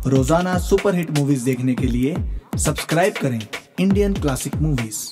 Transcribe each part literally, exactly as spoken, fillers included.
रोजाना superhit movies देखने के लिए सब्सक्राइब करें इंडियन क्लासिक मूवीज।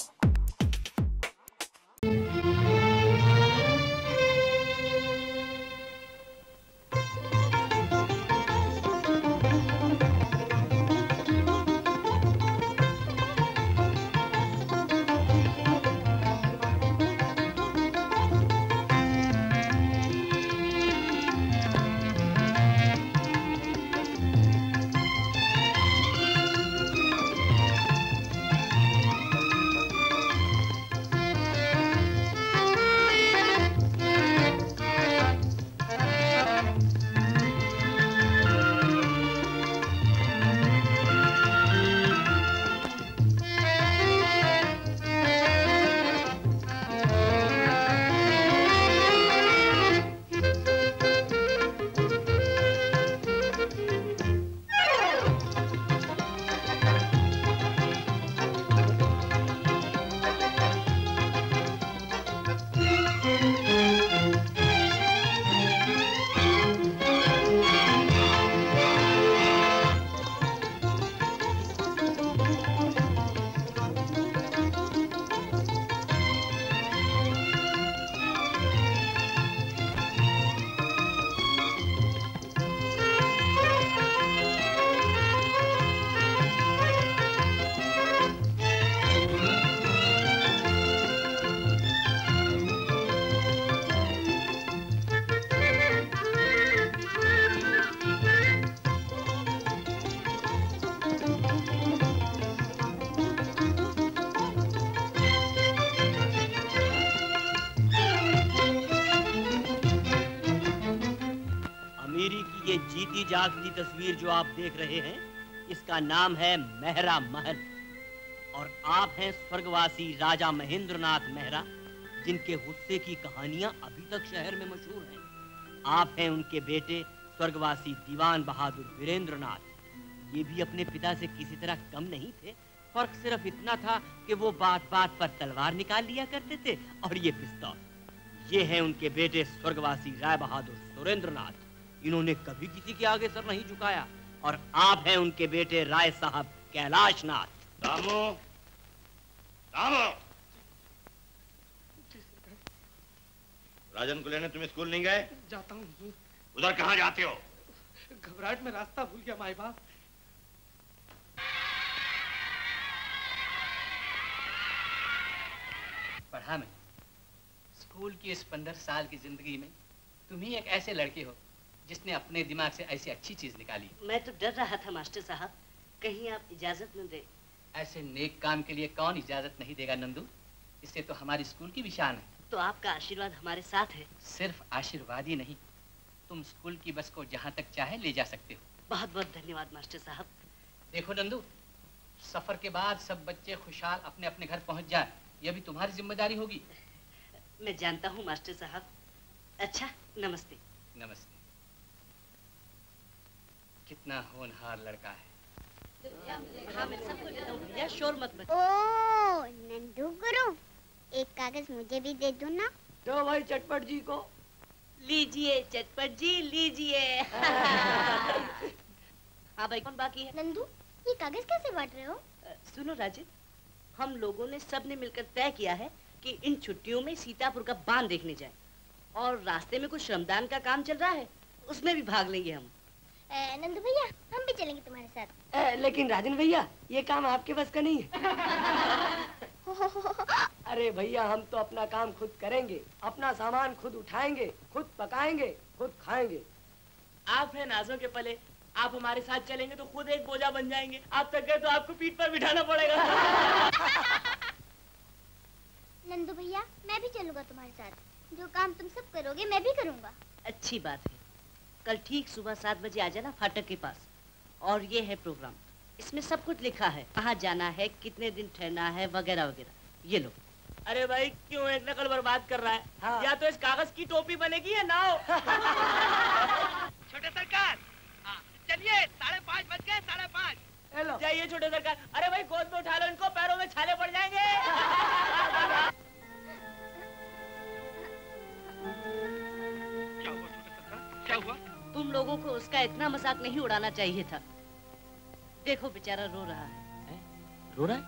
जागती तस्वीर जो आप देख रहे हैं, इसका नाम है मेहरा महल और आप हैं स्वर्गवासी राजा महेंद्रनाथ मेहरा, जिनके गुस्से की कहानियां अभी तक शहर में मशहूर हैं। आप हैं उनके बेटे स्वर्गवासी दीवान बहादुर वीरेंद्रनाथ। ये भी अपने पिता से किसी तरह कम नहीं थे, फर्क सिर्फ इतना था कि वो बात बात पर तलवार निकाल लिया करते थे और ये पिस्तौल। ये है उनके बेटे स्वर्गवासी राय बहादुर सुरेंद्रनाथ। इन्होंने कभी किसी के आगे सर नहीं झुकाया। और आप हैं उनके बेटे राय साहब कैलाशनाथ। दामू, दामू। राजन को लेने तुम स्कूल नहीं गए? जाता हूँ। उधर कहाँ जाते हो? घबराहट में रास्ता भूल गया माई बाप। पढ़ा मैं स्कूल की इस पंद्रह साल की जिंदगी में तुम ही एक ऐसे लड़के हो जिसने अपने दिमाग से ऐसी अच्छी चीज निकाली। मैं तो डर रहा था मास्टर साहब, कहीं आप इजाजत न दे। ऐसे नेक काम के लिए कौन इजाजत नहीं देगा नंदू? इससे तो हमारी स्कूल की भी शान है। तो आपका आशीर्वाद हमारे साथ है। सिर्फ आशीर्वाद ही नहीं, तुम स्कूल की बस को जहाँ तक चाहे ले जा सकते हो। बहुत बहुत धन्यवाद मास्टर साहब। देखो नंदू, सफर के बाद सब बच्चे खुशहाल अपने अपने घर पहुँच जाए, यह भी तुम्हारी जिम्मेदारी होगी। मैं जानता हूँ मास्टर साहब। अच्छा, नमस्ते। नमस्ते। कितना होनहार लड़का है। हाँ, मैं सबको देता हूँ भैया, शोर मत मच। ओ नंदू गुरु, एक कागज मुझे भी दे दो ना। तो भाई चटपट जी को लीजिए। चटपट जी लीजिए। हाँ भाई, कौन बाकी है? नंदू, ये कागज कैसे बांट रहे हो? सुनो राजन, हम लोगों ने सबने मिलकर तय किया है कि इन छुट्टियों में सीतापुर का बांध देखने जाएं। और रास्ते में कुछ श्रमदान का काम चल रहा है, उसमें भी भाग लेंगे हम। ए, नंदू भैया, हम भी चलेंगे तुम्हारे साथ। ए, लेकिन राजन भैया, ये काम आपके बस का नहीं है। अरे भैया, हम तो अपना काम खुद करेंगे, अपना सामान खुद उठाएंगे, खुद पकाएंगे, खुद खाएंगे। आप हैं नाजों के पले, आप हमारे साथ चलेंगे तो खुद एक बोझा बन जाएंगे। आप थक गए तो आपको पीठ पर बिठाना पड़ेगा। नंदू भैया, मैं भी चलूंगा तुम्हारे साथ। जो काम तुम सब करोगे मैं भी करूंगा। अच्छी बात है। कल ठीक सुबह सात बजे आ जाना फाटक के पास। और ये है प्रोग्राम, इसमें सब कुछ लिखा है, कहाँ जाना है, कितने दिन ठहरना है, वगैरह वगैरह। ये लो। अरे भाई, क्यों एक नकल बर्बाद कर रहा है? हाँ। या तो इस कागज की टोपी बनेगी या नाव। छोटे सरकार, चलिए, साढ़े पाँच बज गए, साढ़े पाँच। जाइए छोटे सरकार। अरे भाई, गोद में उठा लो इनको, पैरों में छाले पड़ जाएंगे। क्या हुआ छोटे सरकार, क्या हुआ? तुम लोगों को उसका इतना मजाक नहीं उड़ाना चाहिए था। देखो बेचारा रो रहा है। है? रो रहा है?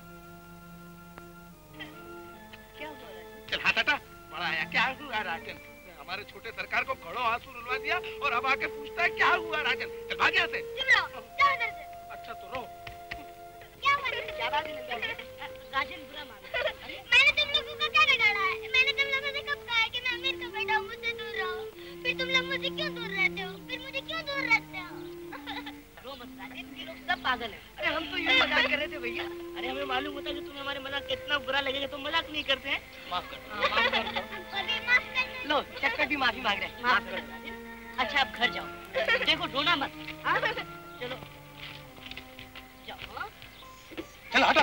क्या हुआ राजन? चल हाथ हटा, बड़ा आया। क्या हुआ राजन? हमारे छोटे सरकार को घड़ों आंसू रुलवा दिया और अब आके पूछता है क्या हुआ राजन? चल भाग यहाँ से। चुप रहो, जाओ इधर से। अच्छा तो रो। क्या हुआ? क्या बात है? राजन बुरा मान। मैंने तुम लोगों को क्या बिगाड़ा है? मैंने तुम लोगों से कब कहा है कि मैं अमीर का बेटा हूँ, मुझसे दूर रहो? फिर तुम लोग मुझसे क्यों दूर रहते हो? फिर मुझे क्यों दूर रहते हो? रो मत राजन, ये लोग सब पागल हैं। अरे हम तो ये मजाक कर रहे थे भैया। अरे हमें मालूम होता कि तुम्हें हमारे मजाक कितना बुरा लगेगा तो मजाक नहीं करते हैं। माफ कर दो। हाँ, माफ कर दो। अरे माफ कर दो। लो चक्कर भी माफी मांग रहे हैं। माफ करो राजन। अच्छा अब घर जाओ। देखो रोना मत। हाँ? चलो जाओ। हाँ? चल हटा।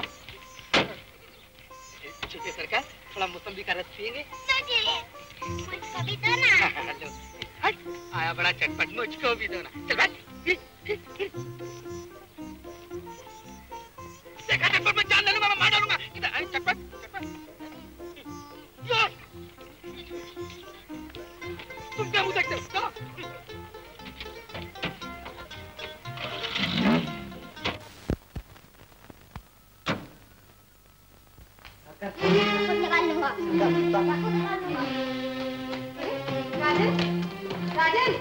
छोटे सरकार थोड़ा मौसम्बी का रस पिएंगे? मुझको भी दो ना। लो, हट, आया बड़ा चटपट, मुझको भी दो ना। चल बैठ। देखा चटपट, मैं जान ले लूंगा, मैं मार डालूंगा। इधर आई चटपट, चटपट। यो! तुम क्या मुंह देखते हो? चलो। खुद निकाल लूंगा। खुद निकाल लूंगा। राजन, राजन,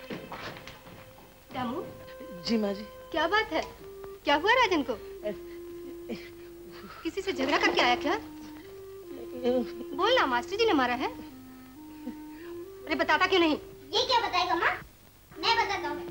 दामू, जी माँ जी। क्या बात है? क्या हुआ राजन को? किसी से झगड़ा करके आया क्या? बोल ना, मास्टर जी ने मारा है? अरे बताता क्यों नहीं? ये क्या बताएगा माँ? मैं बताता हूँ।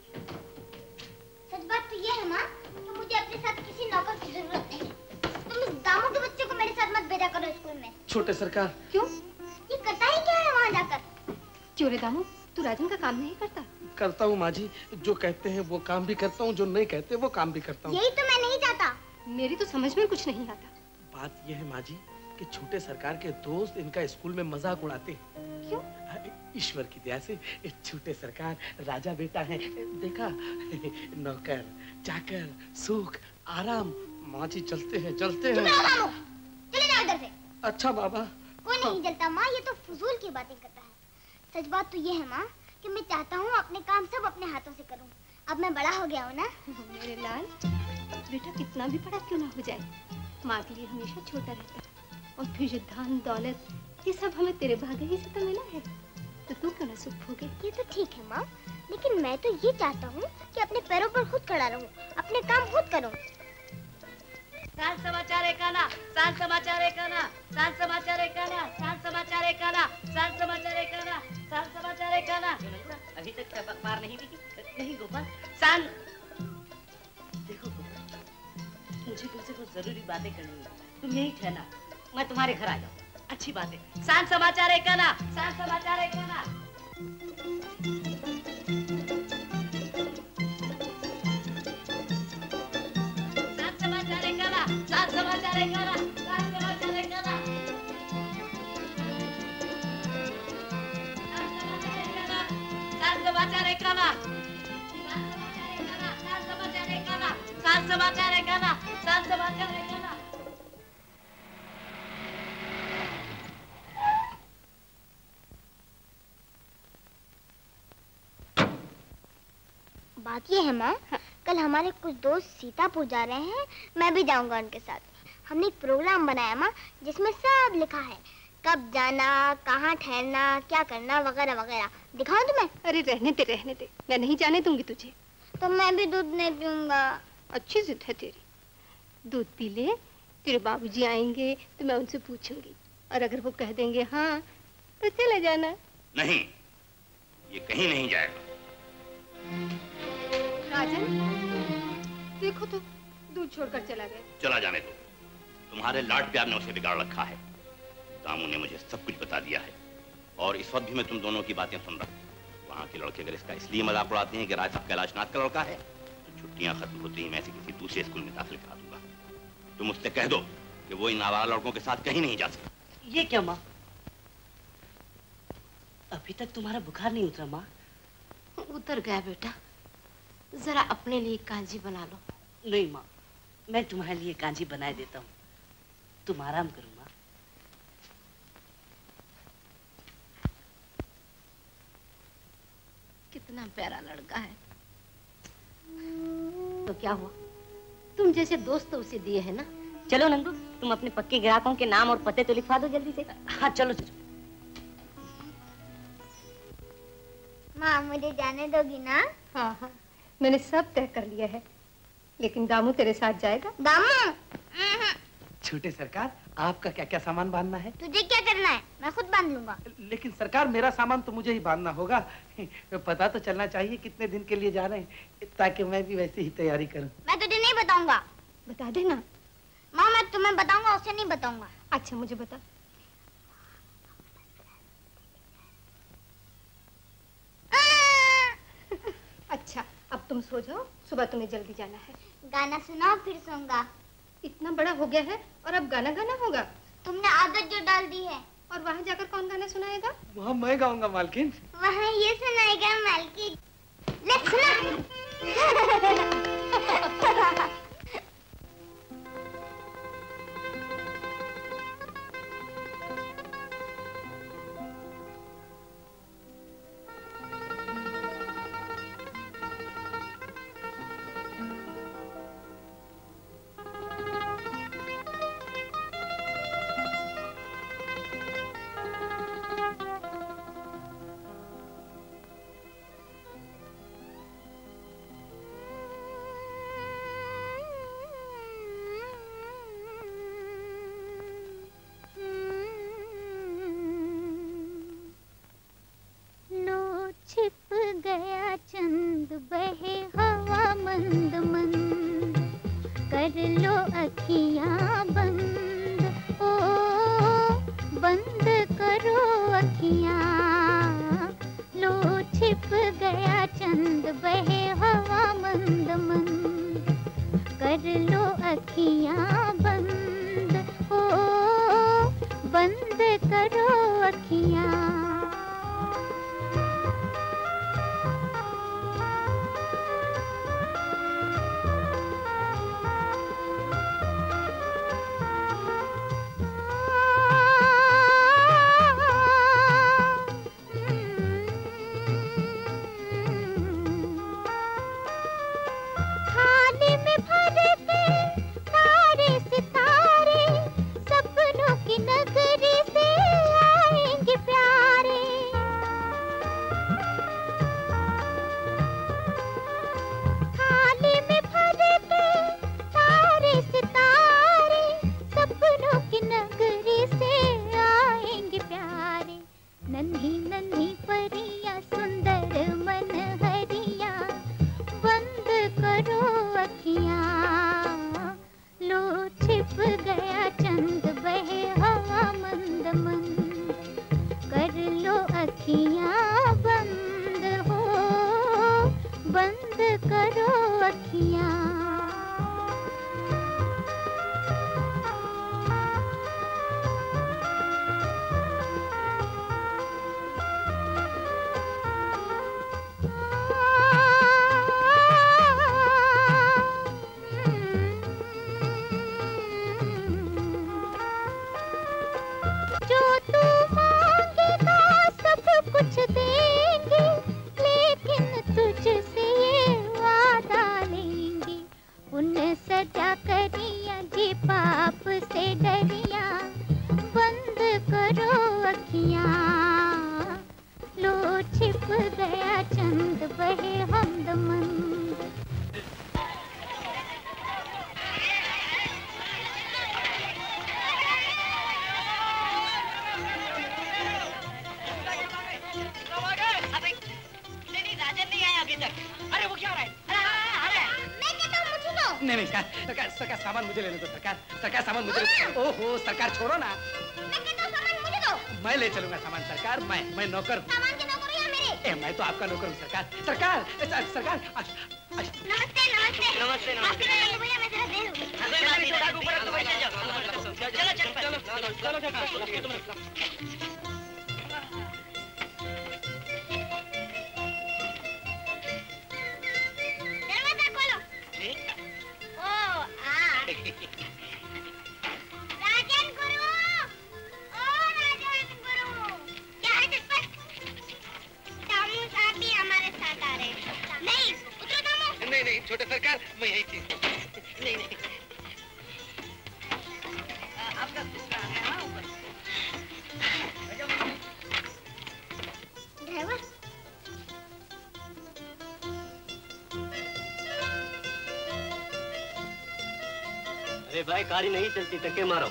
सच बात तो ये है माँ कि मुझे अपने साथ किसी नौकर की जरूरत नहीं है। तुम इस दामू के बच्चे को मेरे साथ मत भेजा करो स्कूल में। छोटे सरकार। क्यों? ये करता ही क्या है वहाँ जाकर? क्यों रे दामू, तू राजन का काम नहीं करता? करता हूँ माँ जी, जो कहते हैं वो काम भी करता हूँ, जो नहीं कहते वो काम भी करता हूँ। यही तो मैं नहीं चाहता। मेरी तो समझ में कुछ नहीं आता। बात यह है माँ जी कि छोटे सरकार के दोस्त इनका स्कूल में मजाक उड़ाते हैं। क्यों? ईश्वर की दया से छोटे सरकार राजा बेटा है। देखा, नौकर चाकर सुख आराम। माँ जी चलते हैं चलते हैं। चले जाओ इधर से। अच्छा बाबा। कोई नहीं जलता माँ, ये तो फजूल की बातें करता है। सच बात तो ये है माँ कि मैं चाहता हूँ अपने काम सब अपने हाथों से करूँ। अब मैं बड़ा हो गया हूँ ना। मेरे लाल, बेटा कितना भी बड़ा क्यों ना हो जाए, माँ के लिए हमेशा छोटा रहता है। और फिर धन दौलत ये सब हमें तेरे भाग्य ही से तो मिला है, तो तू क्यों ना सुख भोगे? ये तो ठीक है माँ, लेकिन मैं तो ये चाहता हूँ कि अपने पैरों पर खुद खड़ा रहूँ, अपने काम खुद करूँ। सांस समाचार एक आना, सांस समाचार एक आना, सांस समाचार एक आना, सांस समाचार एक आना, सांस समाचार एक आना, सांस समाचार एक आना। अभी तक सब अखबार नहीं लिखी? नहीं गोपाल, सांस। देखो गोपाल, मुझे तुमसे कुछ जरूरी बातें करनी है। तुम यही ठहरना, मैं तुम्हारे घर आ जाऊँ। अच्छी बात है। सांस समाचार एक आना, सांस समाचार एक आना। सांस समाचार एक आना, सांस समाचार एक आना, सांस समाचार एक आना। सांस समाचार एक आना, सांस समाचार एक आना, सांस समाचार एक आना, सांस समाचार एक आना। बात ये है माँ, कल हमारे कुछ दोस्त सीतापुर जा रहे हैं, मैं भी जाऊंगा उनके साथ। हमने एक प्रोग्राम बनाया माँ, जिसमें सब लिखा है, कब जाना, कहाँ ठहरना, क्या करना वगैरह वगैरह। दिखाऊं तुम्हें? अरे रहने दे रहने दे, मैं नहीं जाने दूंगी तुझे। तो मैं भी दूध नहीं पीऊंगा। अच्छी जिद है तेरी, दूध पी ले। तेरे बाबूजी आएंगे तो मैं उनसे पूछूंगी, और अगर वो कह देंगे हाँ तो चले जाना। नहीं, ये कहीं नहीं जाएगा। राजन, देखो तो दूध छोड़कर चला गया। चला जाने दो, तुम्हारे लाड प्यार ने उसे बिगाड़ रखा है। दामू ने मुझे सब कुछ बता दिया है, और इस वक्त भी मैं तुम दोनों की बातें सुन रहा हूँ। वहाँ के लड़के अगर इसका इसलिए मजाक उड़ाते हैं कि राय साहब कैलाशनाथ का लड़का है, तो छुट्टियां खत्म होती ही मैं इसे किसी दूसरे स्कूल में दाखिल करा दूंगा। तुम उससे कह दो कि वो इन आवारा लड़कों के साथ कहीं नहीं जा सकता। ये क्या माँ, अभी तक तुम्हारा बुखार नहीं उतरा? माँ उतर गया बेटा, जरा अपने लिए कांजी बना लो। नहीं माँ, मैं तुम्हारे लिए कांजी बनाए देता हूँ, तुम आराम करो माँ। कितना कितना प्यारा लड़का है। तो क्या हुआ, तुम जैसे दोस्त तो उसे दिए है ना। चलो नंदू, तुम अपने पक्के ग्राहकों के नाम और पते तो लिखवा दो जल्दी से। हाँ चलो चलो। माँ मुझे जाने दोगी ना? हाँ हाँ, मैंने सब तय कर लिया है, लेकिन दामू तेरे साथ जाएगा। दामू? छोटे सरकार, आपका क्या क्या सामान बांधना है? तुझे क्या करना है? मैं खुद बांध लूंगा। लेकिन सरकार, मेरा सामान तो मुझे ही बांधना होगा। पता तो चलना चाहिए कितने दिन के लिए जा रहे हैं, ताकि मैं भी वैसे ही तैयारी करूं। मैं तुझे नहीं बताऊंगा। बता देना। माँ मैं तुम्हें बताऊंगा, उसे नहीं बताऊंगा। अच्छा मुझे बता। अच्छा अब तुम सो जाओ, सुबह तुम्हें जल्दी जाना है। गाना सुनाओ फिर सोऊंगा। इतना बड़ा हो गया है और अब गाना गाना होगा? तुमने आदत जो डाल दी है। और वहाँ जाकर कौन गाना सुनाएगा? वहाँ मैं गाऊंगा मालकिन। वहाँ ये सुनाएगा मालकिन। ले सुना। छिप गया चंद बहे हवा मंद मंद, कर लो अखियां बंद, ओ बंद करो अखियां। लो छिप गया चंद बहे हवा मंद मंद, कर लो अखियां बंद, ओ बंद करो अखियां। हमारे साथ सरकार, मैं यही थी। नहीं नहीं आपका दूसरा आ गया। हाँ ऊपर ड्राइवर अरे भाई गाड़ी नहीं चलती, धक्के मारो।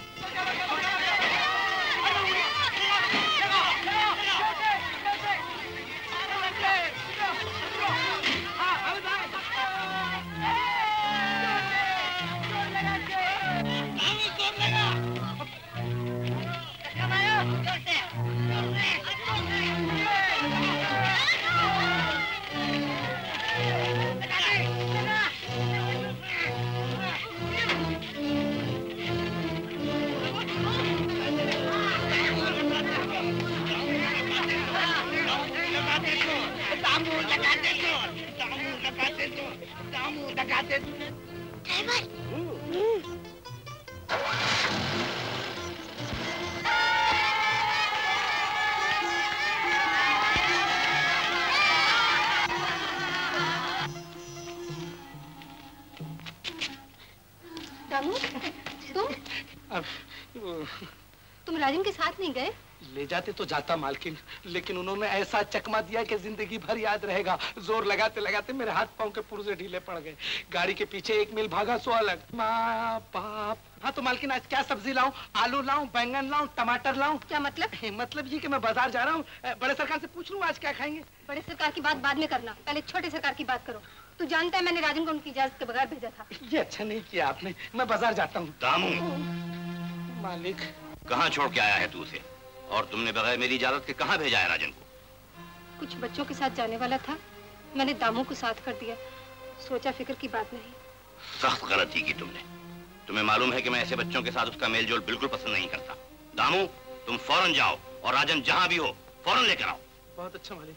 दामू, तुम अब तुम राजन के साथ नहीं गए? ले जाते तो जाता मालकिन, लेकिन उन्होंने ऐसा चकमा दिया कि जिंदगी भर याद रहेगा। जोर लगाते लगाते मेरे हाथ पांव के पुर्जे ढीले पड़ गए। गाड़ी के पीछे एक मील भागा सो अलग। माँ बाप। हाँ तो मालकिन आज क्या सब्जी लाऊं? आलू लाऊं, बैंगन लाऊं, टमाटर लाऊं? क्या मतलब? मतलब ये कि मैं बाजार जा रहा हूँ। बड़े सरकार से पूछ लूं आज क्या खाएंगे? बड़े सरकार की बात बाद में करना, पहले छोटे सरकार की बात करो। तू जानता है मैंने राजन को उनकी इजाजत के बगैर भेजा था। ये अच्छा नहीं किया आपने। मैं बाजार जाता हूँ। दामू, मालिक कहाँ छोड़ के आया है तू उसे? और तुमने बगैर मेरी इजाजत के कहाँ भेजा है राजन को? कुछ बच्चों के साथ जाने वाला था, मैंने दामू को साथ कर दिया। सोचा फिक्र की बात नहीं। सख्त गलती की तुमने। तुम्हें मालूम है कि मैं ऐसे बच्चों के साथ उसका मेलजोल बिल्कुल पसंद नहीं करता। दामू, तुम फौरन जाओ और राजन जहाँ भी हो फौरन लेकर आओ। बहुत अच्छा मालिक।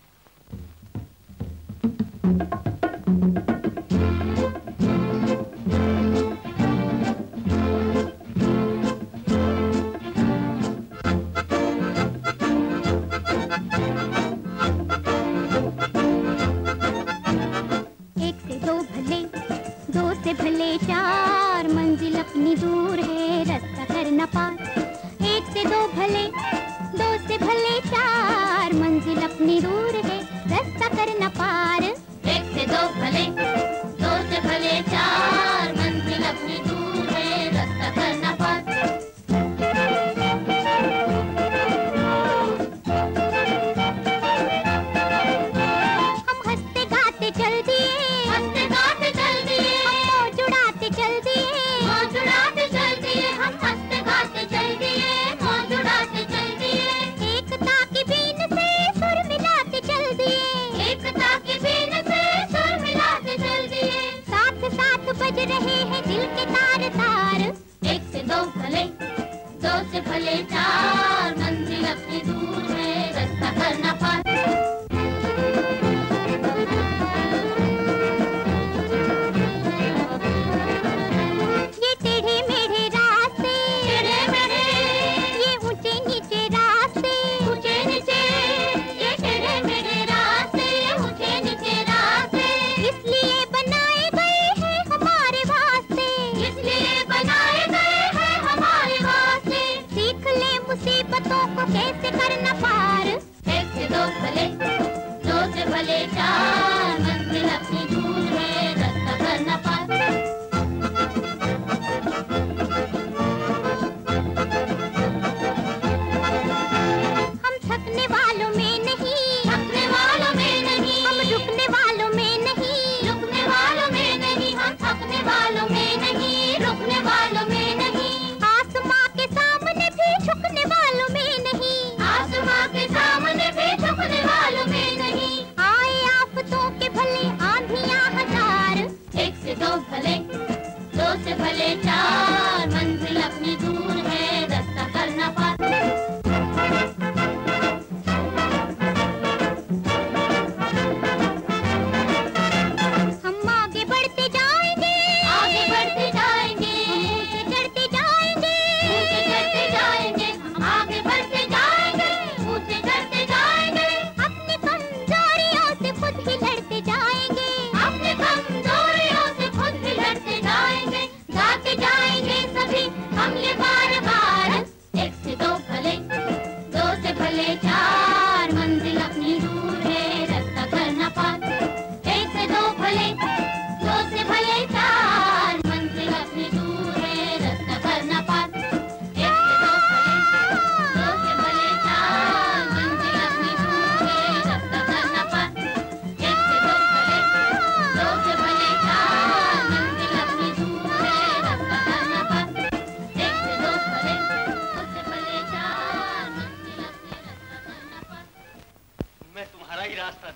भले चार मंजिल अपनी दूर है, रास्ता करना पार। एक से दो भले, दो से भले चार मंजिल अपनी दूर है, रास्ता करना पार। एक से दो भले, दो से भले चार मंजिल अपनी दूर है, रास्ता करना पार। हम हंसते गाते चल दिए, हंसते गाते चल दिए, चल दिए, मौज उड़ाते चल दिए, हम हंसते गाते चल दिए, मौज उड़ाते चल दिए। एकता की बीन से सुर मिलाते चल दिए, एकता की बीन से सुर मिलाते चल दिए। साथ साथ बज रहे हैं दिल के तार तार। एक से दो भले, दो से भले चार मंजिल अपनी दूर है, रास्ता करना पार। कैसे करना पार। एक से दो भले, दो से भले चार मंजिल अपनी दूर है, रास्ता करना पार। हम थकने वालों में नहीं, थकने वालों में नहीं, हम रुकने वालों में नहीं, रुकने वालों में नहीं, हम थकने वालों में नहीं, रुकने वालों में नहीं। आसमां के सामने भी झुकने वालों में नहीं, आसमां के सामने भी झुकने वालों में नहीं। आए आफतों के भले आंधियां हजार। एक से दो भले,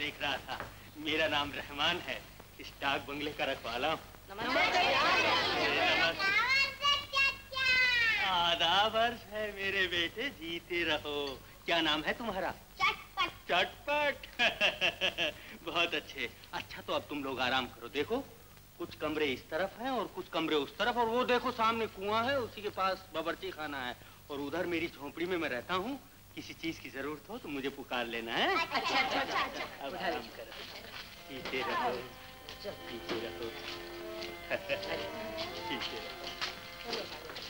देख रहा था। मेरा नाम रहमान है, इस डाक बंगले का रखवाला हूँ। आधा वर्ष है मेरे बेटे, जीते रहो। क्या नाम है तुम्हारा? चटपट। चटपट। बहुत अच्छे। अच्छा तो अब तुम लोग आराम करो। देखो कुछ कमरे इस तरफ हैं और कुछ कमरे उस तरफ, और वो देखो सामने कुआं है, उसी के पास बावर्ची खाना है, और उधर मेरी झोंपड़ी में मैं रहता हूँ। किसी चीज की जरूरत हो तो मुझे पुकार लेना है। अच्छा अच्छा अच्छा अच्छा। अब आराम करो, पीते रहो, पीते रहो, पीते रहो।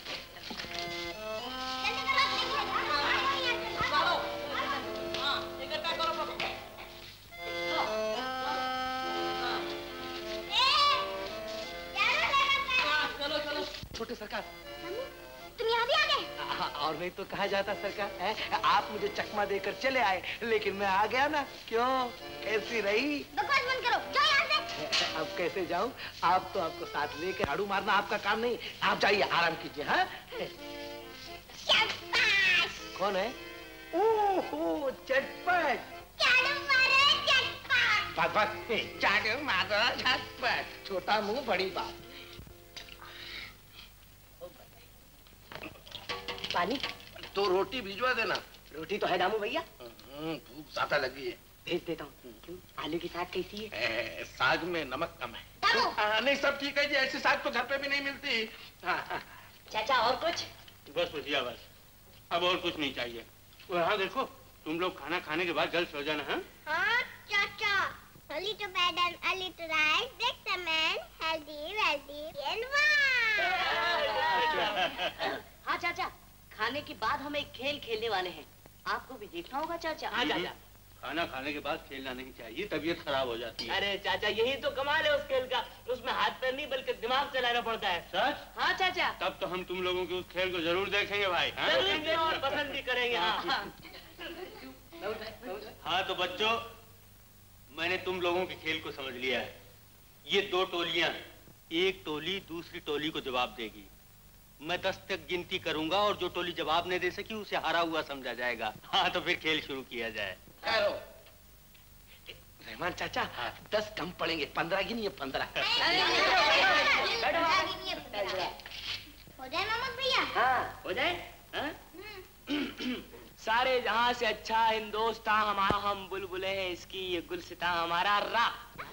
छोटे सरकार, तुम यहाँ भी आ गए? और नहीं तो कहा जाता सरकार है? आप मुझे चकमा देकर चले आए, लेकिन मैं आ गया ना। क्यों, कैसी रही? बकवास बंद करो, जाओ यहाँ से। अब कैसे जाऊं? आप तो आपको साथ लेकर झाड़ू मारना आपका काम नहीं। आप जाइए, आराम कीजिए। हाँ, कौन है? ओहो, चटपट। झाड़ू मारो चटपट। बस बस, झाड़ू मारो चटपट। छोटा मुंह बड़ी बात। पानी तो रोटी भिजवा देना। रोटी तो है दामू भैया। भूख ज्यादा लगी है। भेज देता हूँ। क्यों, आलू की साग कैसी है? ए, साग में नमक कम है। आ, नहीं सब ठीक है जी, ऐसी साग तो घर पे भी नहीं मिलती। हाँ, हाँ। चाचा और कुछ? बस भैया बस, अब और कुछ नहीं चाहिए। हाँ देखो, तुम लोग खाना खाने के बाद जल्द सो जाना। हाँ हाँ चाचा। A little bed and a little rice, breaks a man healthy, wealthy and wise. हाँ चाचा, खाने के बाद हम एक खेल खेलने वाले हैं, आपको भी देखना होगा चाचा। हाँ चाचा, खाना खाने के बाद खेलना नहीं चाहिए, तबीयत खराब हो जाती है। अरे चाचा यही तो कमाल है उस खेल का, उसमें हाथ पैर नहीं बल्कि दिमाग चलाना पड़ता है। सच? हाँ चाचा। तब तो हम तुम लोगों के उस खेल को जरूर देखेंगे भाई। हाँ? देखेंगे और पसंद भी करेंगे। हाँ हाँ तो बच्चों, मैंने तुम लोगों के खेल को समझ लिया है। ये दो टोलियां, एक टोली दूसरी टोली को जवाब देगी। मैं दस तक गिनती करूंगा और जो टोली जवाब नहीं दे सकी उसे हारा हुआ समझा जाएगा। हाँ तो फिर खेल शुरू किया जाए। रहमान चाचा, हाँ। दस कम पड़ेंगे, पंद्रह गिनिए, पंद्रह। हो जाए मोहम्मद भैया? हाँ हो जाए। हाँ? सारे जहां से अच्छा हिंदोस्तान हमारा, हम बुलबुले हैं इसकी, ये गुलसिता हमारा रा।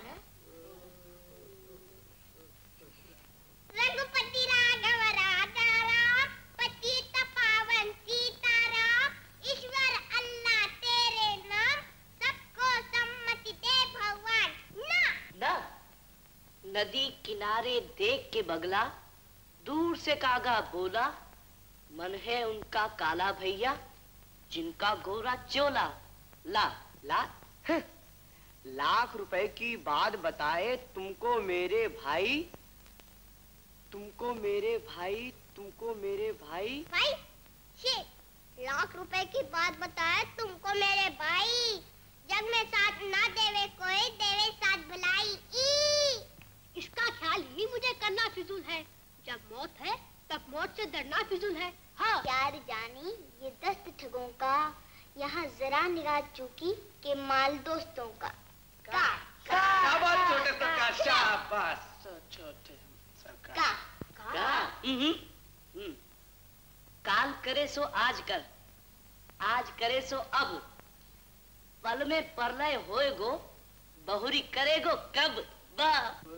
रघुपति राघव राजा राम, पतित पावन सीताराम, ईश्वर अल्लाह तेरे नाम, सबको सम्मति दे भगवान ना। ना नदी किनारे देख के बगला, दूर से कागा बोला, मन है उनका काला भैया, जिनका गोरा चोला। ला ला लाख रुपए की बात बताए तुमको मेरे भाई, तुमको मेरे भाई, तुमको मेरे भाई। भाई शेर, लाख रुपए की बात बताए तुमको मेरे भाई, जग में साथ ना देवे कोई, देवे साथ भलाई। इसका ख्याल ही मुझे करना फिजूल है, जब मौत है तब मौत से डरना फिजूल है। हाँ यार जानी, ये दस्त ठगों का, यहाँ जरा निगाह चूकी के माल दोस्तों का। का शाबाश छोटे सरकार, शाबाश छोटे सरकार। का का हम्म काल करे सो आज कर, आज करे सो अब, पल में परलय होएगो, बहुरी करेगो कब। बा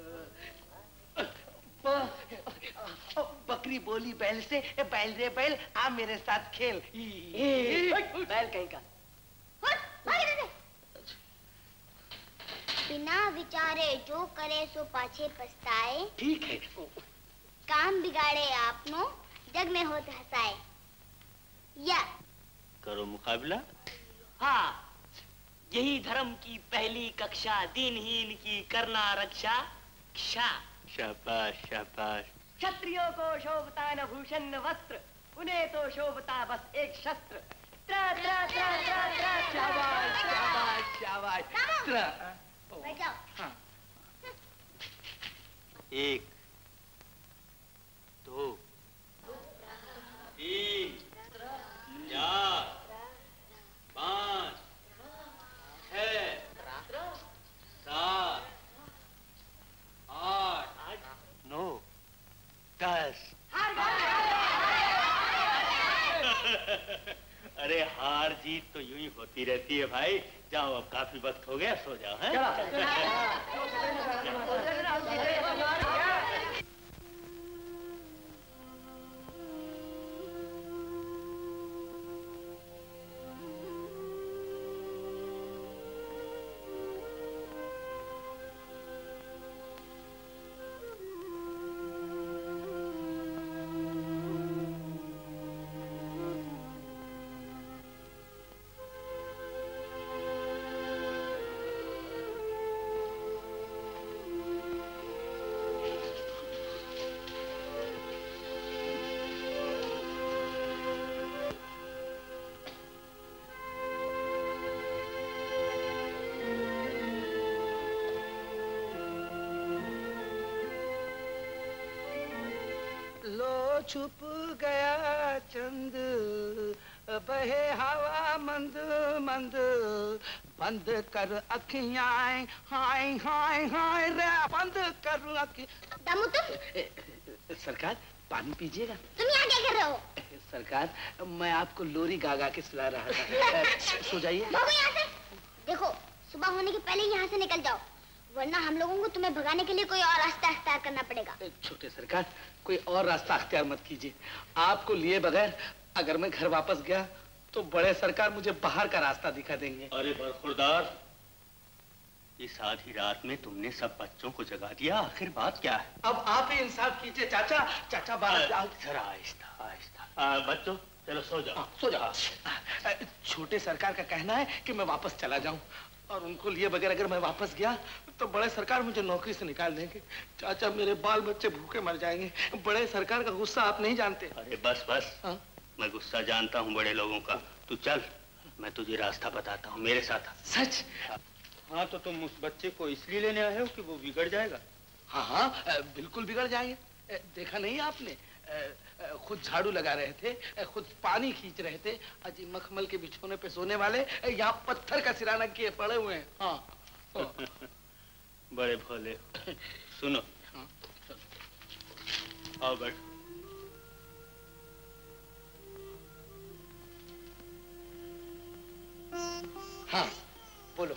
बकरी बोली बैल से, बैल रे बैल आ मेरे साथ खेल। बैल कहीं का। बिना विचारे जो करे सो पाछे पछताए, ठीक है। काम बिगाड़े आपनो, जग में होत हंसाए। या करो मुकाबला। हाँ, यही धर्म की पहली कक्षा, दीनहीन की करना रक्षा। क्षा शाबाश शाबाश। क्षत्रियों को शोभता न भूषण न वस्त्र, उन्हें तो शोभता बस एक शस्त्र। त्रा त्रा त्रा त्रा त्रा। शाबाश शाबाश शाबाश। त्रा। बैठ जाओ। हाँ। एक, दो, तीन, चार, पाँच, छह, दस। अरे हार जीत तो यूं ही होती रहती है भाई। जाओ अब काफी वक्त हो गया, सो जाओ। हैं? छुप गया चंद, बहे हवा मंद मंद, बंद कर अखियां हाय हाय हाय रे, बंद कर अखियां। दामू तुम? सरकार पानी पीजिएगा। तुम यहाँ क्या कर रहे हो? सरकार मैं आपको लोरी गा गा के सुला रहा था। सो जाइए। भागो यहाँ से। देखो सुबह होने के पहले यहाँ से निकल जाओ, वरना हम लोगों को तुम्हें भगाने के लिए कोई और रास्ता अख्तियार करना पड़ेगा। छोटे सरकार कोई और रास्ता अख्तियार मत कीजिए। आपको लिए बगैर अगर मैं घर वापस गया तो बड़े सरकार मुझे बाहर का रास्ता दिखा देंगे। अरे बरखुरदार, इस आधी रात में तुमने सब बच्चों को जगा दिया, आखिर बात क्या है? अब आप ही इंसाफ कीजिए चाचा। चाचा बाहर जाओ। जरा आहिस्ता आहिस्ता। बच्चों चलो सो जाओ। आ, सो जाओ। छोटे सरकार का कहना है कि मैं वापस चला जाऊं, और उनको लिए बगैर अगर मैं वापस गया तो बड़े सरकार मुझे नौकरी से निकाल देंगे। चाचा मेरे बाल बच्चे भूखे मर जाएंगे। बड़े सरकार का गुस्सा आप नहीं जानते। अरे बस बस। हाँ? मैं गुस्सा जानता हूँ बड़े लोगों का। तू चल, मैं तुझे रास्ता बताता हूँ, मेरे साथ। सच? हाँ तो तुम उस बच्चे को इसलिए लेने आए हो कि वो बिगड़ जाएगा? हाँ हाँ बिल्कुल बिगड़ जाएंगे। देखा नहीं आपने, खुद झाड़ू लगा रहे थे, खुद पानी खींच रहे थे, अजी मखमल के बिछोने पे सोने वाले यहाँ पत्थर का सिराना किए पड़े हुए हैं। हाँ। बड़े भोले। सुनो। हाँ। आओ बैठ। हाँ बोलो।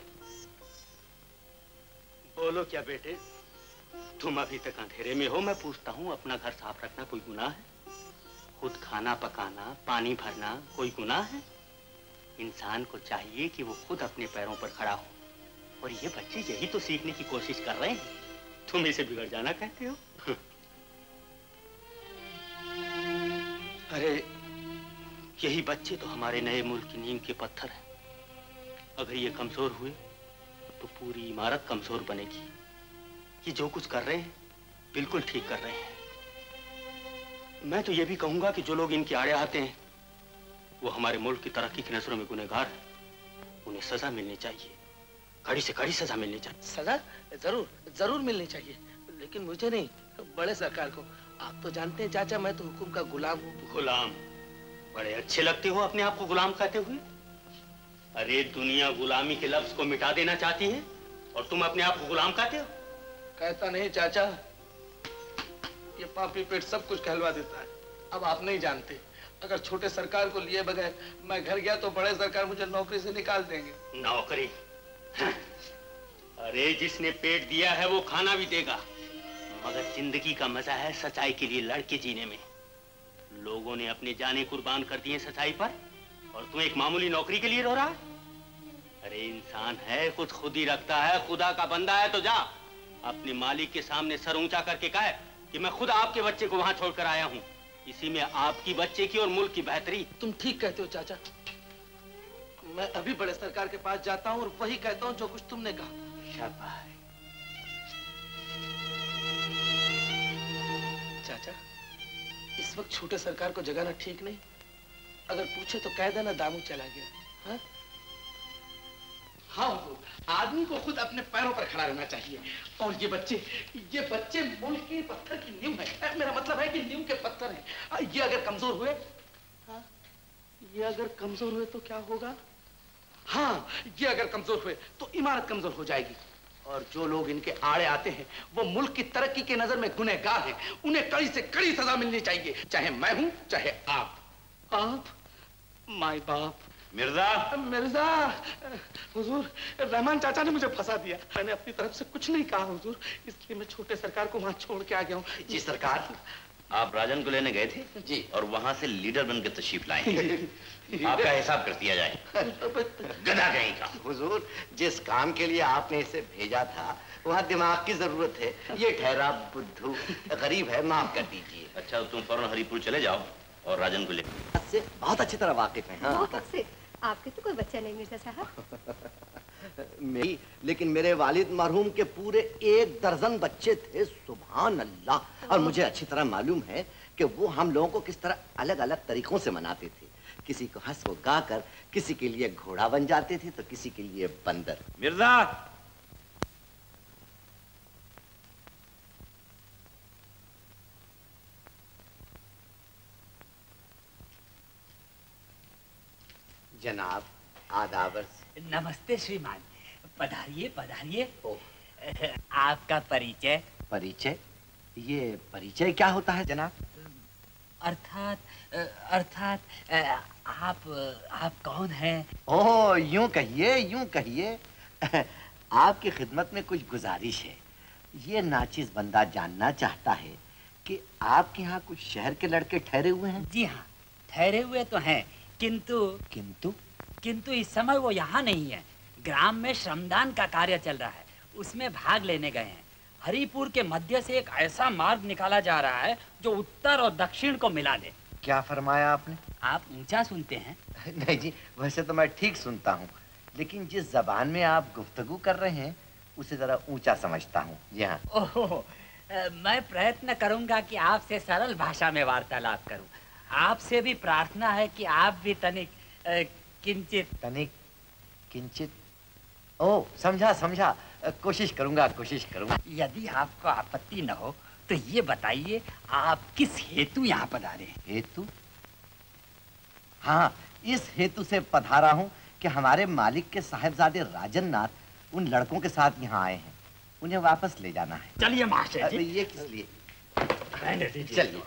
बोलो क्या बेटे, तुम अभी तक अंधेरे में हो। मैं पूछता हूँ, अपना घर साफ रखना कोई गुनाह है? खुद खाना पकाना, पानी भरना कोई गुनाह है? इंसान को चाहिए कि वो खुद अपने पैरों पर खड़ा हो, और ये बच्चे यही तो सीखने की कोशिश कर रहे हैं। तुम इसे बिगड़ जाना कहते हो? अरे यही बच्चे तो हमारे नए मुल्क की नींव के पत्थर हैं। अगर ये कमजोर हुए तो पूरी इमारत कमजोर बनेगी। ये जो कुछ कर रहे हैं बिल्कुल ठीक कर रहे हैं। मैं तो ये भी कहूंगा कि जो लोग इनके आड़े आते हैं वो हमारे मुल्क की तरक्की की नजरों में गुनहगार हैं। उन्हें सजा मिलनी चाहिए, कड़ी से कड़ी सजा मिलनी चाहिए। सजा जरूर जरूर मिलनी चाहिए, लेकिन मुझे नहीं, बड़े सरकार को। आप तो जानते हैं चाचा मैं तो हुकुम का गुलाम हूँ। गुलाम? बड़े अच्छे लगते हो अपने आप को गुलाम कहते हुए। अरे दुनिया गुलामी के लफ्ज को मिटा देना चाहती है और तुम अपने आप को गुलाम कहते हो? कहता नहीं चाचा, ये पापी पेट सब कुछ कहलवा देता है। अब आप नहीं जानते, अगर छोटे सरकार को लिए बगैर मैं घर गया तो बड़े सरकार मुझे नौकरी से निकाल देंगे। नौकरी? अरे जिसने पेट दिया है वो खाना भी देगा, मगर जिंदगी का मजा है सच्चाई के लिए लड़के जीने में। लोगों ने अपने जाने कुर्बान कर दिए सच्चाई पर, और तू एक मामूली नौकरी के लिए रो रहा है? अरे इंसान है, कुछ खुद ही रखता है, खुदा का बंदा है तो जा अपने मालिक के सामने सर ऊंचा करके कहे कि मैं खुद आपके बच्चे को वहां छोड़कर आया हूं। इसी में आपकी बच्चे की और मुल्क की बेहतरी। तुम ठीक कहते हो चाचा, मैं अभी बड़े सरकार के पास जाता हूं और वही कहता हूं जो कुछ तुमने कहा। शाबाश। चाचा इस वक्त छोटे सरकार को जगाना ठीक नहीं। अगर पूछे तो कह देना दामू चला गया। हाँ हाँ, आदमी को खुद अपने पैरों पर खड़ा रहना चाहिए। और ये बच्चे ये बच्चे मुल्क के पत्थर की नींव है। मेरा मतलब है कि नींव के पत्थर हैं। ये अगर कमजोर हुए, हाँ, ये अगर कमजोर हुए तो क्या होगा? हाँ, ये अगर कमजोर हुए तो इमारत कमजोर हो जाएगी। और जो लोग इनके आड़े आते हैं वो मुल्क की तरक्की के नजर में गुनहगार हैं। उन्हें कड़ी से कड़ी सजा मिलनी चाहिए, चाहे मैं हूं चाहे आप। आप माय बाप। मिर्जा मिर्जा हुजूर, रहमान चाचा ने मुझे फंसा दिया। मैंने अपनी तरफ से कुछ नहीं कहा हुजूर, इसलिए मैं छोटे सरकार को वहां छोड़ के आ गया हूँ। जी सरकार, आप राजन को लेने गए थे जी, और वहां से लीडर बनकर तशरीफ लाए। आपका हिसाब कर दिया जाए। गधा कहीं का। हुजूर, जिस काम के लिए आपने इसे भेजा था वहाँ दिमाग की जरूरत है। ये ठहरा बुद्धू गरीब है, माफ कर दीजिए। अच्छा, तुम फौरन हरिपुर चले जाओ और राजन को ले। से बहुत अच्छी तरह वाकिफ हैं। हाँ। से आपके तो कोई बच्चा नहीं मिर्जा साहब। मेरी, लेकिन मेरे वालिद मरहूम के पूरे एक दर्जन बच्चे थे। सुभान अल्लाह। और मुझे अच्छी तरह मालूम है कि वो हम लोगों को किस तरह अलग अलग तरीकों से मनाते थे। किसी को हंस को गा कर, किसी के लिए घोड़ा बन जाते थे तो किसी के लिए बंदर। मिर्जा, जनाब आदाबर। नमस्ते श्रीमान, पधारिए पधारिए। आपका परिचय? परिचय? ये परिचय क्या होता है जनाब? अर्थात अर्थात आप आप कौन हैं? ओह, यूं कहिए यूं कहिए। आपकी खिदमत में कुछ गुजारिश है। ये नाचिज बंदा जानना चाहता है कि आपके यहाँ कुछ शहर के लड़के ठहरे हुए हैं। जी हाँ, ठहरे हुए तो हैं, किंतु किंतु किंतु इस समय वो यहाँ नहीं है। ग्राम में श्रमदान का कार्य चल रहा है, उसमें भाग लेने गए हैं। हरिपुर के मध्य से एक ऐसा मार्ग निकाला जा रहा है जो उत्तर और दक्षिण को मिला दे। क्या फरमाया आपने? आप ऊंचा सुनते हैं? नहीं जी, वैसे तो मैं ठीक सुनता हूँ, लेकिन जिस जबान में आप गुफ्तगू कर रहे हैं उसे जरा ऊंचा समझता हूँ। जी हाँ। ओहो, मैं प्रयत्न करूंगा कि आपसे सरल भाषा में वार्तालाप करूं। आपसे भी प्रार्थना है कि आप भी तनिक किंचित तनिक किंचित ओ समझा समझा। कोशिश करूंगा कोशिश करूंगा। यदि आपको आपत्ति न हो तो ये बताइए, आप किस हेतु यहाँ पधारे हैं? हेतु? हाँ, इस हेतु से पधारा हूँ कि हमारे मालिक के साहिबजादे राजन नाथ उन लड़कों के साथ यहाँ आए हैं, उन्हें वापस ले जाना है। चलिए मास्टर जी। ये किस लिए? चलिए।